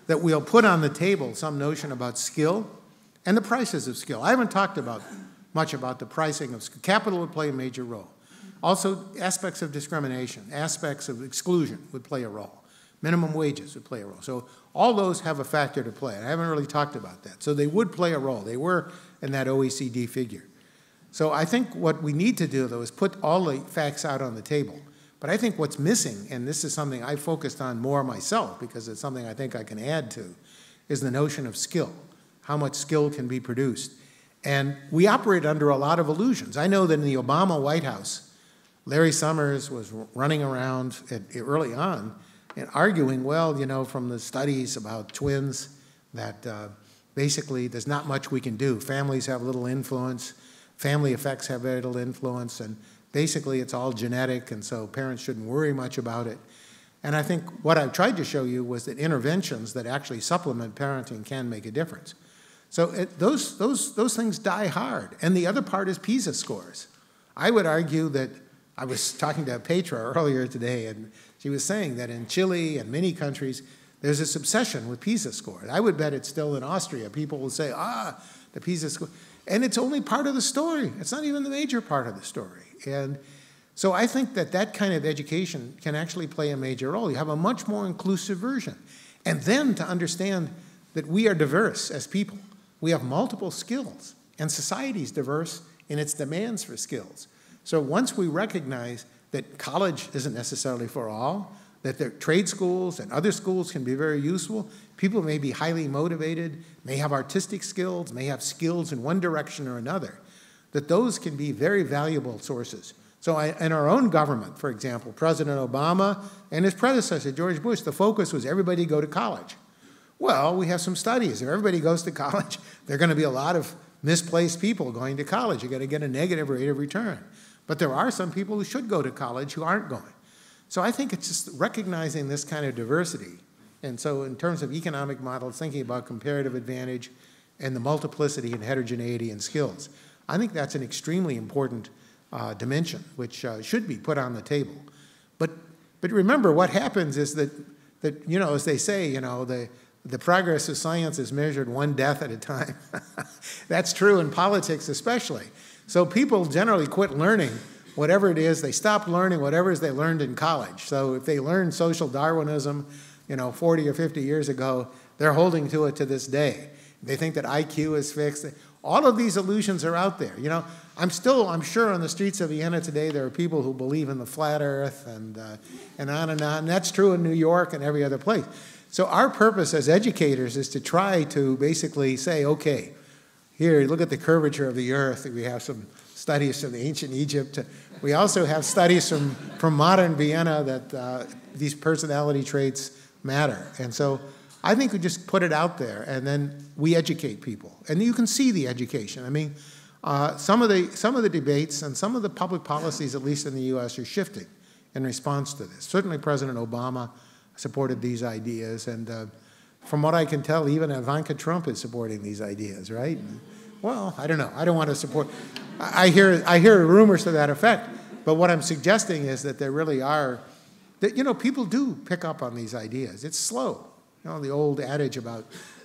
that we'll put on the table some notion about skill and the prices of skill. I haven't talked about much about the pricing of skill. Capital would play a major role. Also, aspects of discrimination, aspects of exclusion would play a role. Minimum wages would play a role. So all those have a factor to play. I haven't really talked about that. So they would play a role. They were in that O E C D figure. So I think what we need to do, though, is put all the facts out on the table. But I think what's missing, and this is something I focused on more myself because it's something I think I can add to, is the notion of skill, how much skill can be produced. And we operate under a lot of illusions. I know that in the Obama White House, Larry Summers was running around at, early on and arguing, well, you know, from the studies about twins, that uh, basically there's not much we can do. Families have little influence. Family effects have very little influence. And basically it's all genetic, and so parents shouldn't worry much about it. And I think what I've tried to show you was that interventions that actually supplement parenting can make a difference. So it, those, those, those things die hard. And the other part is PISA scores. I would argue that, I was talking to Petra earlier today, and she was saying that in Chile and many countries, there's this obsession with PISA scores. I would bet it's still in Austria. People will say, ah, the PISA score. And it's only part of the story. It's not even the major part of the story. And so I think that that kind of education can actually play a major role. You have a much more inclusive version. And then to understand that we are diverse as people. We have multiple skills, and society is diverse in its demands for skills. So once we recognize that college isn't necessarily for all, that the trade schools and other schools can be very useful, people may be highly motivated, may have artistic skills, may have skills in one direction or another, that those can be very valuable sources. So I, in our own government, for example, President Obama and his predecessor, George Bush, the focus was everybody go to college. Well, we have some studies. If everybody goes to college, there are going to be a lot of misplaced people going to college. You're going to get a negative rate of return. But there are some people who should go to college who aren't going. So I think it's just recognizing this kind of diversity. And so in terms of economic models, thinking about comparative advantage and the multiplicity and heterogeneity in skills, I think that's an extremely important uh, dimension, which uh, should be put on the table. But, but remember, what happens is that, that, you know, as they say, you know, the, the progress of science is measured one death at a time. That's true in politics especially. So people generally quit learning whatever it is. They stop learning whatever it is they learned in college. So if they learned social Darwinism, you know, forty or fifty years ago, they're holding to it to this day. They think that I Q is fixed. All of these illusions are out there. You know, I'm still, I'm sure on the streets of Vienna today there are people who believe in the flat earth and, uh, and on and on. And that's true in New York and every other place. So our purpose as educators is to try to basically say, okay, here, look at the curvature of the earth. We have some studies from ancient Egypt. We also have studies from, from modern Vienna that uh, these personality traits matter. And so I think we just put it out there, and then we educate people. And you can see the education. I mean, uh, some of the, some of the debates and some of the public policies, at least in the U S, are shifting in response to this. Certainly President Obama supported these ideas, and uh, from what I can tell, even Ivanka Trump is supporting these ideas, right? Well, I don't know. I don't want to support. I hear, I hear rumors to that effect, but what I'm suggesting is that there really are, that, you know, people do pick up on these ideas. It's slow. You know, the old adage about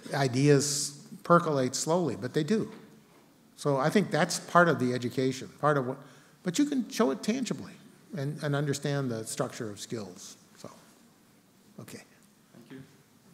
ideas percolate slowly, but they do. So I think that's part of the education, part of what, but you can show it tangibly and, and understand the structure of skills. So, okay. Thank you.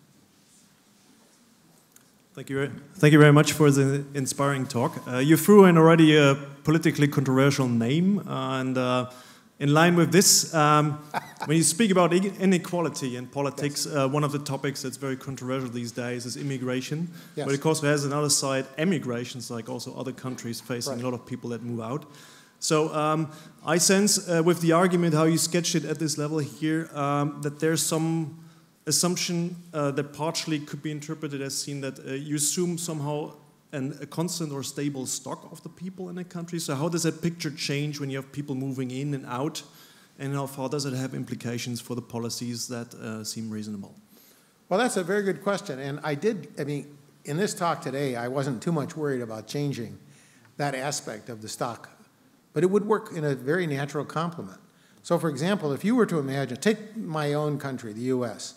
Thank you, thank you very much for the inspiring talk. Uh, you threw in already a politically controversial name, uh, and uh, in line with this, um, when you speak about inequality in politics, yes. uh, one of the topics that's very controversial these days is immigration. Yes. But of course, there has another side, emigrations, like also other countries facing right. a lot of people that move out. So um, I sense uh, with the argument, how you sketched it at this level here, um, that there's some assumption uh, that partially could be interpreted as seen that uh, you assume somehow an, a constant or stable stock of the people in a country. So how does that picture change when you have people moving in and out? And how far does it have implications for the policies that uh, seem reasonable? Well, that's a very good question. And I did, I mean, in this talk today, I wasn't too much worried about changing that aspect of the stock. But it would work in a very natural complement. So for example, if you were to imagine, take my own country, the U S.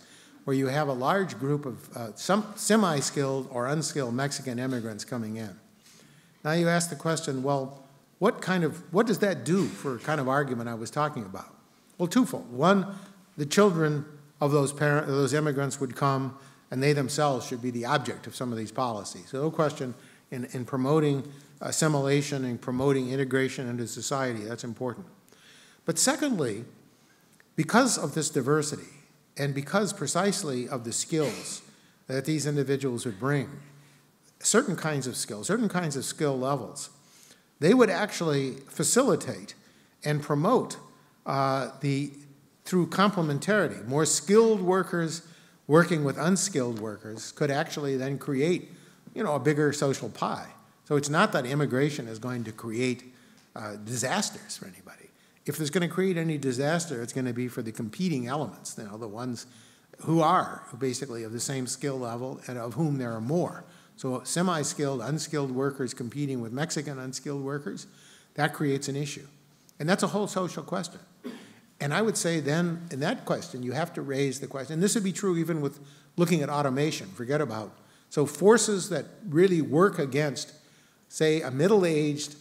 where you have a large group of uh, some semi-skilled or unskilled Mexican immigrants coming in. Now you ask the question, well, what kind of, what does that do for kind of argument I was talking about? Well, twofold. One, the children of those parents, those immigrants would come, and they themselves should be the object of some of these policies. So no question, in, in promoting assimilation and promoting integration into society, that's important. But secondly, because of this diversity, and because precisely of the skills that these individuals would bring, certain kinds of skills, certain kinds of skill levels, they would actually facilitate and promote uh, the, through complementarity, more skilled workers working with unskilled workers could actually then create, you know, a bigger social pie. So it's not that immigration is going to create uh, disasters for anybody. If there's going to create any disaster, it's going to be for the competing elements, you know, the ones who are basically of the same skill level and of whom there are more. So semi-skilled, unskilled workers competing with Mexican unskilled workers, that creates an issue. And that's a whole social question. And I would say then, in that question, you have to raise the question, and this would be true even with looking at automation, forget about. So forces that really work against, say, a middle-aged,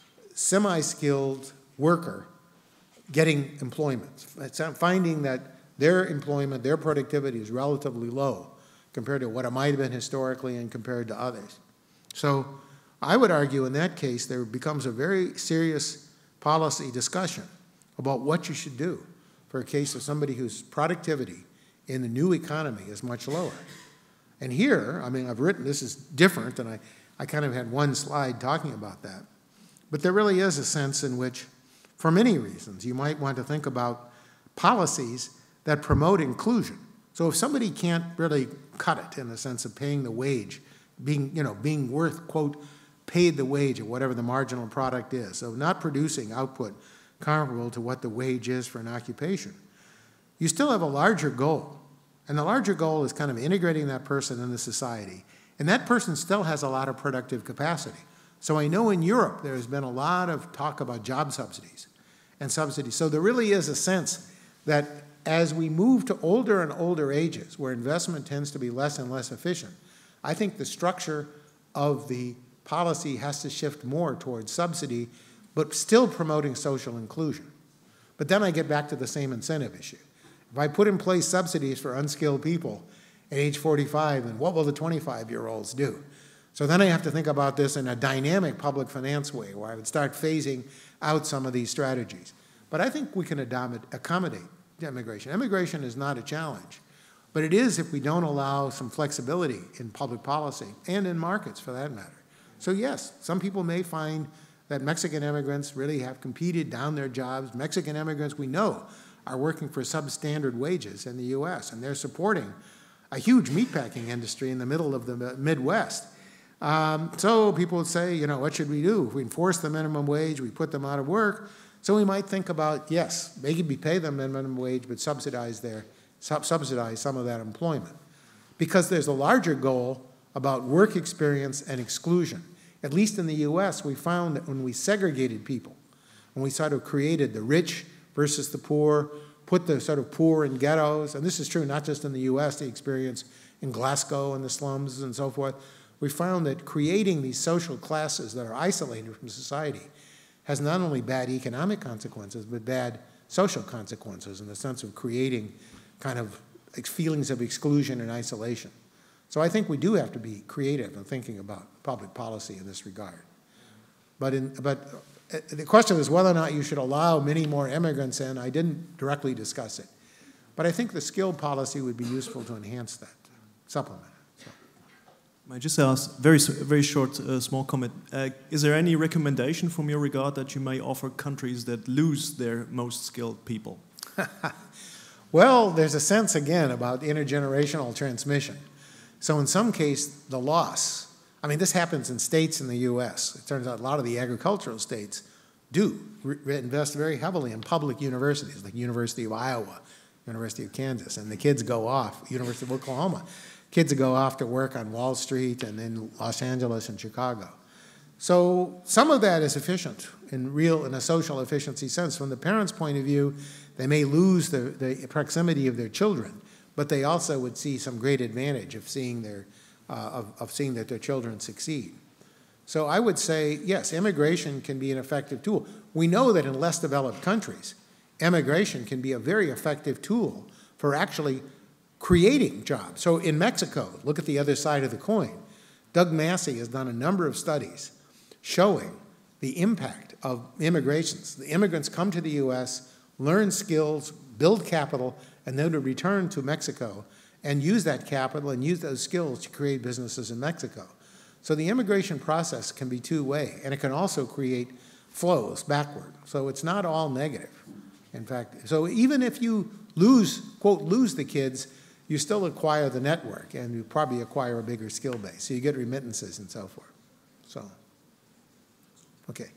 semi-skilled worker getting employment, finding that their employment, their productivity is relatively low compared to what it might have been historically and compared to others. So I would argue in that case there becomes a very serious policy discussion about what you should do for a case of somebody whose productivity in the new economy is much lower. And here, I mean, I've written, this is different, and I, I kind of had one slide talking about that. But there really is a sense in which, for many reasons, you might want to think about policies that promote inclusion. So if somebody can't really cut it in the sense of paying the wage, being, you know, being worth, quote, paid the wage of whatever the marginal product is, so not producing output comparable to what the wage is for an occupation, you still have a larger goal. And the larger goal is kind of integrating that person into society. And that person still has a lot of productive capacity. So I know in Europe there has been a lot of talk about job subsidies and subsidies. So there really is a sense that as we move to older and older ages, where investment tends to be less and less efficient, I think the structure of the policy has to shift more towards subsidy, but still promoting social inclusion. But then I get back to the same incentive issue. If I put in place subsidies for unskilled people at age forty-five, then what will the twenty-five-year-olds do? So then I have to think about this in a dynamic public finance way, where I would start phasing out some of these strategies. But I think we can accommodate immigration. Immigration is not a challenge, but it is if we don't allow some flexibility in public policy and in markets for that matter. So yes, some people may find that Mexican immigrants really have competed down their jobs. Mexican immigrants, we know, are working for substandard wages in the U S, and they're supporting a huge meatpacking industry in the middle of the Midwest. Um, so people would say, you know, what should we do? If we enforce the minimum wage, we put them out of work. So we might think about, yes, maybe pay them minimum wage, but subsidize, their, sub subsidize some of that employment. Because there's a larger goal about work experience and exclusion. At least in the U S, we found that when we segregated people, when we sort of created the rich versus the poor, put the sort of poor in ghettos, and this is true not just in the U S, the experience in Glasgow and the slums and so forth, we found that creating these social classes that are isolated from society has not only bad economic consequences, but bad social consequences in the sense of creating kind of feelings of exclusion and isolation. So I think we do have to be creative in thinking about public policy in this regard. But, in, but the question is whether or not you should allow many more immigrants in. I didn't directly discuss it. But I think the skill policy would be useful to enhance that, supplement it. I just ask very very short, uh, small comment. Uh, is there any recommendation from your regard that you may offer countries that lose their most skilled people? Well, there's a sense, again, about intergenerational transmission. So in some case, the loss, I mean, this happens in states in the U S. It turns out a lot of the agricultural states do invest very heavily in public universities, like University of Iowa, University of Kansas, and the kids go off, University of Oklahoma. Kids go off to work on Wall Street and in Los Angeles and Chicago. So some of that is efficient in real, in a social efficiency sense. From the parents' point of view, they may lose the, the proximity of their children, but they also would see some great advantage of seeing, their, uh, of, of seeing that their children succeed. So I would say, yes, immigration can be an effective tool. We know that in less developed countries, immigration can be a very effective tool for actually creating jobs. So in Mexico, look at the other side of the coin. Doug Massey has done a number of studies showing the impact of immigrations. The immigrants come to the U S, learn skills, build capital, and then to return to Mexico and use that capital and use those skills to create businesses in Mexico. So the immigration process can be two-way, and it can also create flows backward. So it's not all negative. In fact, so even if you lose, quote, lose the kids, you still acquire the network, and you probably acquire a bigger skill base. So you get remittances and so forth. So, okay.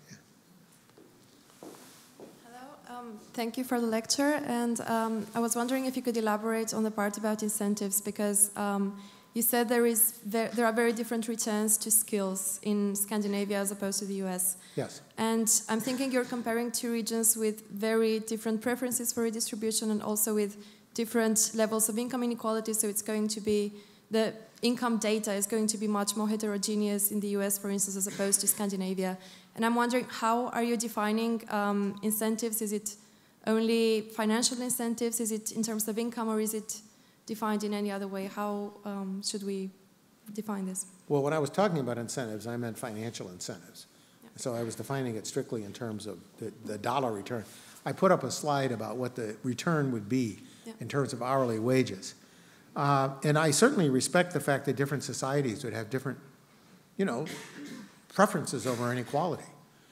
Um, thank you for the lecture, and um, I was wondering if you could elaborate on the part about incentives, because um, you said there is ver there are very different returns to skills in Scandinavia as opposed to the U S. Yes. And I'm thinking you're comparing two regions with very different preferences for redistribution and also with different levels of income inequality, so it's going to be, the income data is going to be much more heterogeneous in the U S, for instance, as opposed to Scandinavia. And I'm wondering, how are you defining um, incentives? Is it only financial incentives? Is it in terms of income, or is it defined in any other way? How um, should we define this? Well, when I was talking about incentives, I meant financial incentives. Yeah. So I was defining it strictly in terms of the, the dollar return. I put up a slide about what the return would be yeah. in terms of hourly wages. Uh, and I certainly respect the fact that different societies would have different, you know, preferences over inequality.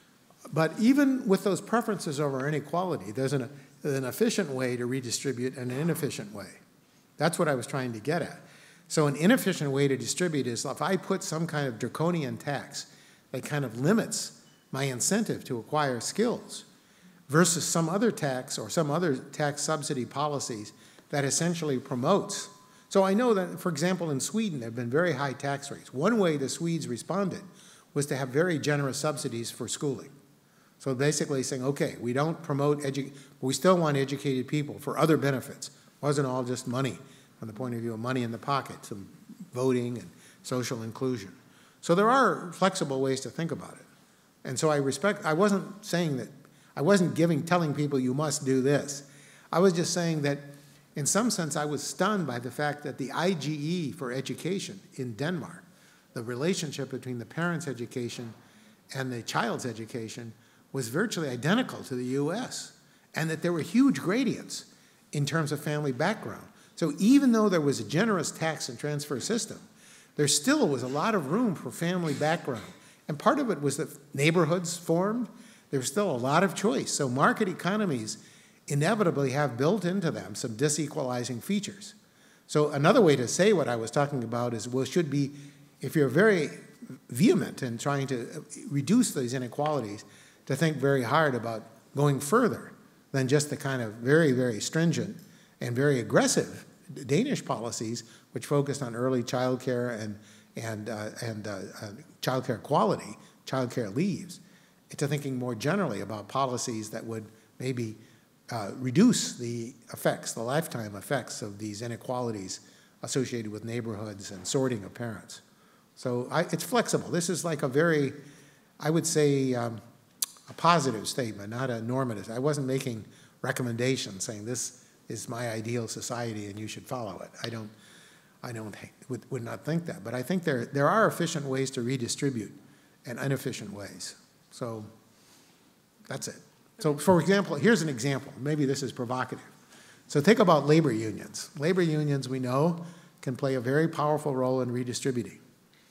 But even with those preferences over inequality, there's an, an efficient way to redistribute and an inefficient way. That's what I was trying to get at. So an inefficient way to distribute is if I put some kind of draconian tax that kind of limits my incentive to acquire skills versus some other tax or some other tax subsidy policies that essentially promotes. So I know that, for example, in Sweden, there have been very high tax rates. One way the Swedes responded was to have very generous subsidies for schooling. So basically saying, okay, we don't promote education, but we still want educated people for other benefits. It wasn't all just money from the point of view of money in the pocket, some voting and social inclusion. So there are flexible ways to think about it. And so I respect, I wasn't saying that, I wasn't giving, telling people you must do this. I was just saying that in some sense I was stunned by the fact that the I G E for education in Denmark, the relationship between the parent's education and the child's education, was virtually identical to the U S, and that there were huge gradients in terms of family background. So even though there was a generous tax and transfer system, there still was a lot of room for family background. And part of it was that neighborhoods formed. There was still a lot of choice. So market economies inevitably have built into them some disequalizing features. So another way to say what I was talking about is, well, should be, if you're very vehement in trying to reduce these inequalities, to think very hard about going further than just the kind of very, very stringent and very aggressive Danish policies which focused on early child care and, and, uh, and uh, uh, child care quality, child care leaves, to thinking more generally about policies that would maybe uh, reduce the effects, the lifetime effects of these inequalities associated with neighborhoods and sorting of parents. So I, it's flexible. This is like a very, I would say, um, a positive statement, not a normative. I wasn't making recommendations saying this is my ideal society and you should follow it. I don't, I don't would, would not think that. But I think there, there are efficient ways to redistribute and inefficient ways. So that's it. So for example, here's an example. Maybe this is provocative. So think about labor unions. Labor unions, we know, can play a very powerful role in redistributing.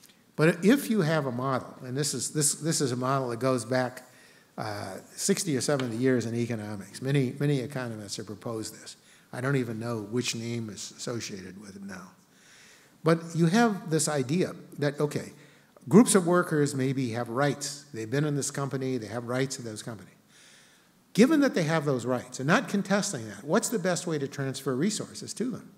But if you have a model, and this is, this, this is a model that goes back uh, sixty or seventy years in economics. Many, many economists have proposed this. I don't even know which name is associated with it now. But you have this idea that, okay, groups of workers maybe have rights. They've been in this company, they have rights in those companies. Given that they have those rights, and not contesting that, what's the best way to transfer resources to them?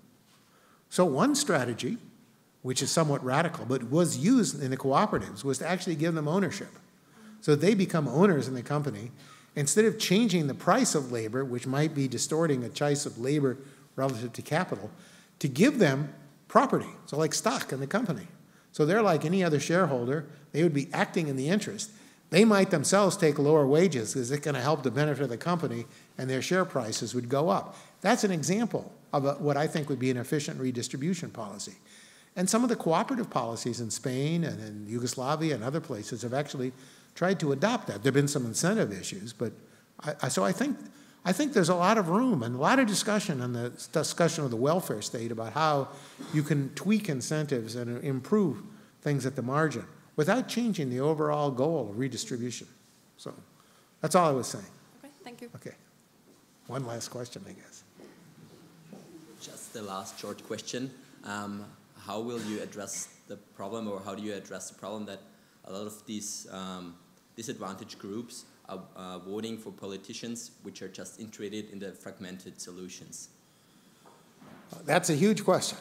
So one strategy, which is somewhat radical, but was used in the cooperatives, was to actually give them ownership. So they become owners in the company. Instead of changing the price of labor, which might be distorting a choice of labor relative to capital, to give them property, so like stock in the company. So they're like any other shareholder. They would be acting in the interest. They might themselves take lower wages because it's going to help the benefit of the company, and their share prices would go up. That's an example of a, what I think would be an efficient redistribution policy. And some of the cooperative policies in Spain and in Yugoslavia and other places have actually tried to adopt that. There have been some incentive issues, but I, I, so I think, I think there's a lot of room and a lot of discussion in the discussion of the welfare state about how you can tweak incentives and improve things at the margin without changing the overall goal of redistribution. So that's all I was saying. Okay, thank you. Okay. One last question, I guess. Just the last short question. Um, how will you address the problem, or how do you address the problem that a lot of these um, disadvantaged groups are uh, voting for politicians which are just interested in the fragmented solutions? That's a huge question.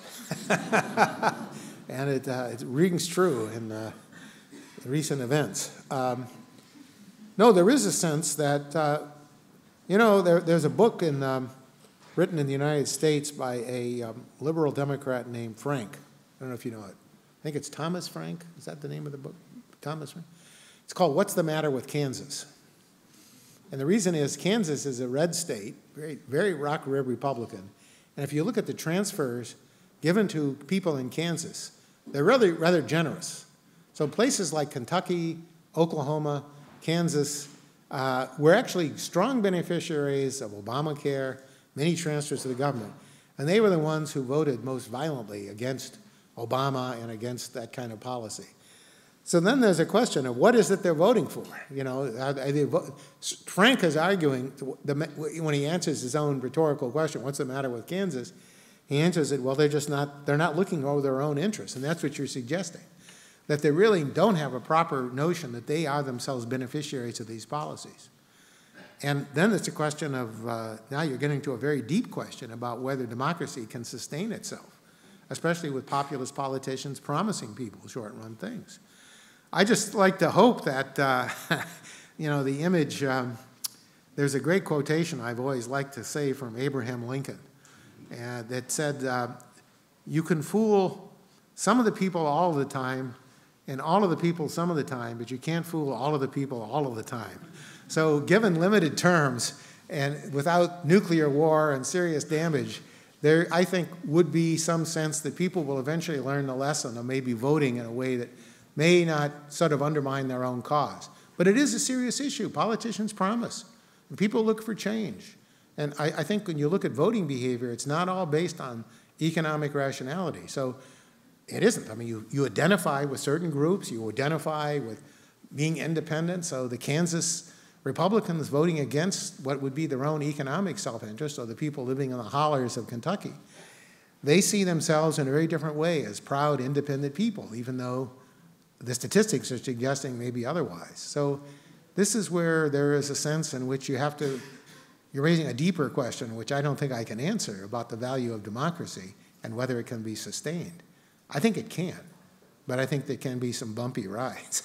And it, uh, it rings true in uh, recent events. Um, no, there is a sense that, uh, you know, there, there's a book in, um, written in the United States by a um, liberal Democrat named Frank. I don't know if you know it. I think it's Thomas Frank. Is that the name of the book? Thomas Frank? It's called What's the Matter with Kansas? And the reason is Kansas is a red state, very, very rock rib Republican. And if you look at the transfers given to people in Kansas, they're really rather generous. So places like Kentucky, Oklahoma, Kansas, uh, were actually strong beneficiaries of Obamacare, many transfers to the government. And they were the ones who voted most violently against Obama and against that kind of policy. So then there's a question of what is it they're voting for? You know, are they vo- Frank is arguing, the, when he answers his own rhetorical question, what's the matter with Kansas? He answers it, well, they're just not, they're not looking over their own interests. And that's what you're suggesting, that they really don't have a proper notion that they are themselves beneficiaries of these policies. And then it's a question of, uh, now you're getting to a very deep question about whether democracy can sustain itself, especially with populist politicians promising people short-run things. I just like to hope that, uh, you know, the image, um, there's a great quotation I've always liked to say from Abraham Lincoln uh, that said, uh, you can fool some of the people all of the time and all of the people some of the time, but you can't fool all of the people all of the time. So given limited terms and without nuclear war and serious damage, there, I think, would be some sense that people will eventually learn the lesson of maybe voting in a way that may not sort of undermine their own cause. But it is a serious issue. Politicians promise. And people look for change. And I, I think when you look at voting behavior, it's not all based on economic rationality. So it isn't. I mean, you, you identify with certain groups. You identify with being independent. So the Kansas Republicans voting against what would be their own economic self-interest, or the people living in the hollers of Kentucky, they see themselves in a very different way as proud, independent people, even though the statistics are suggesting maybe otherwise. So this is where there is a sense in which you have to, you're raising a deeper question, which I don't think I can answer, about the value of democracy and whether it can be sustained. I think it can, but I think there can be some bumpy rides.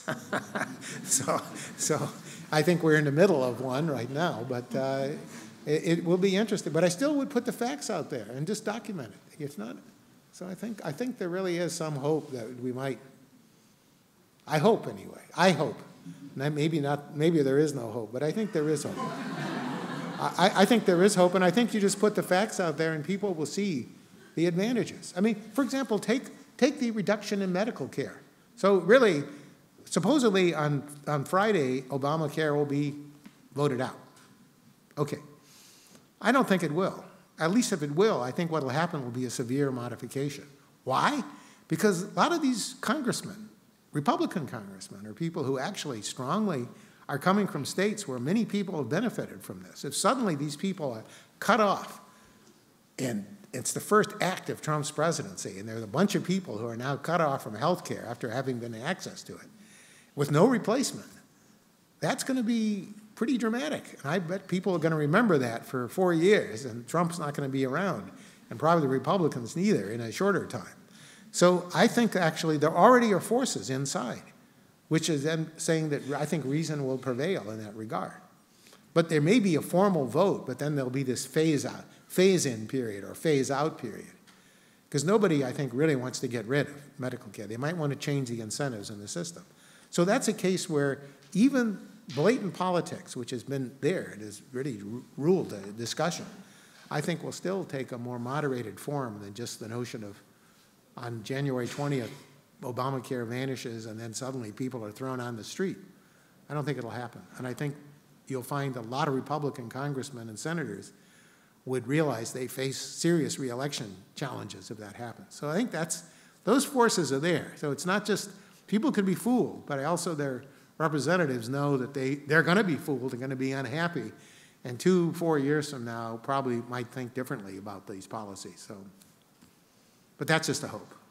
so, so I think we're in the middle of one right now, but uh, it, it will be interesting. But I still would put the facts out there and just document it. It's not, so I think, I think there really is some hope that we might, I hope anyway. I hope. Maybe not. Maybe there is no hope, but I think there is hope. I, I think there is hope, and I think you just put the facts out there, and people will see the advantages. I mean, for example, take take the reduction in medical care. So really, supposedly on on Friday, Obamacare will be voted out. Okay. I don't think it will. At least if it will, I think what will happen will be a severe modification. Why? Because a lot of these congressmen, Republican congressmen, are people who actually strongly are coming from states where many people have benefited from this. If suddenly these people are cut off, and it's the first act of Trump's presidency, and there's a bunch of people who are now cut off from health care after having been access to it, with no replacement, that's going to be pretty dramatic. And I bet people are going to remember that for four years, and Trump's not going to be around, and probably the Republicans neither in a shorter time. So I think actually there already are forces inside, which is then saying that I think reason will prevail in that regard. But there may be a formal vote, but then there'll be this phase out, phase-in period or phase-out period. Because nobody, I think, really wants to get rid of medical care. They might want to change the incentives in the system. So that's a case where even blatant politics, which has been there, it has really ruled the discussion, I think will still take a more moderated form than just the notion of on January twentieth, Obamacare vanishes and then suddenly people are thrown on the street. I don't think it'll happen. And I think you'll find a lot of Republican congressmen and senators would realize they face serious re-election challenges if that happens. So I think that's, those forces are there. So it's not just, people could be fooled, but also their representatives know that they, they're going to be fooled, they're going to be unhappy, and two, four years from now probably might think differently about these policies. So, but that's just a hope.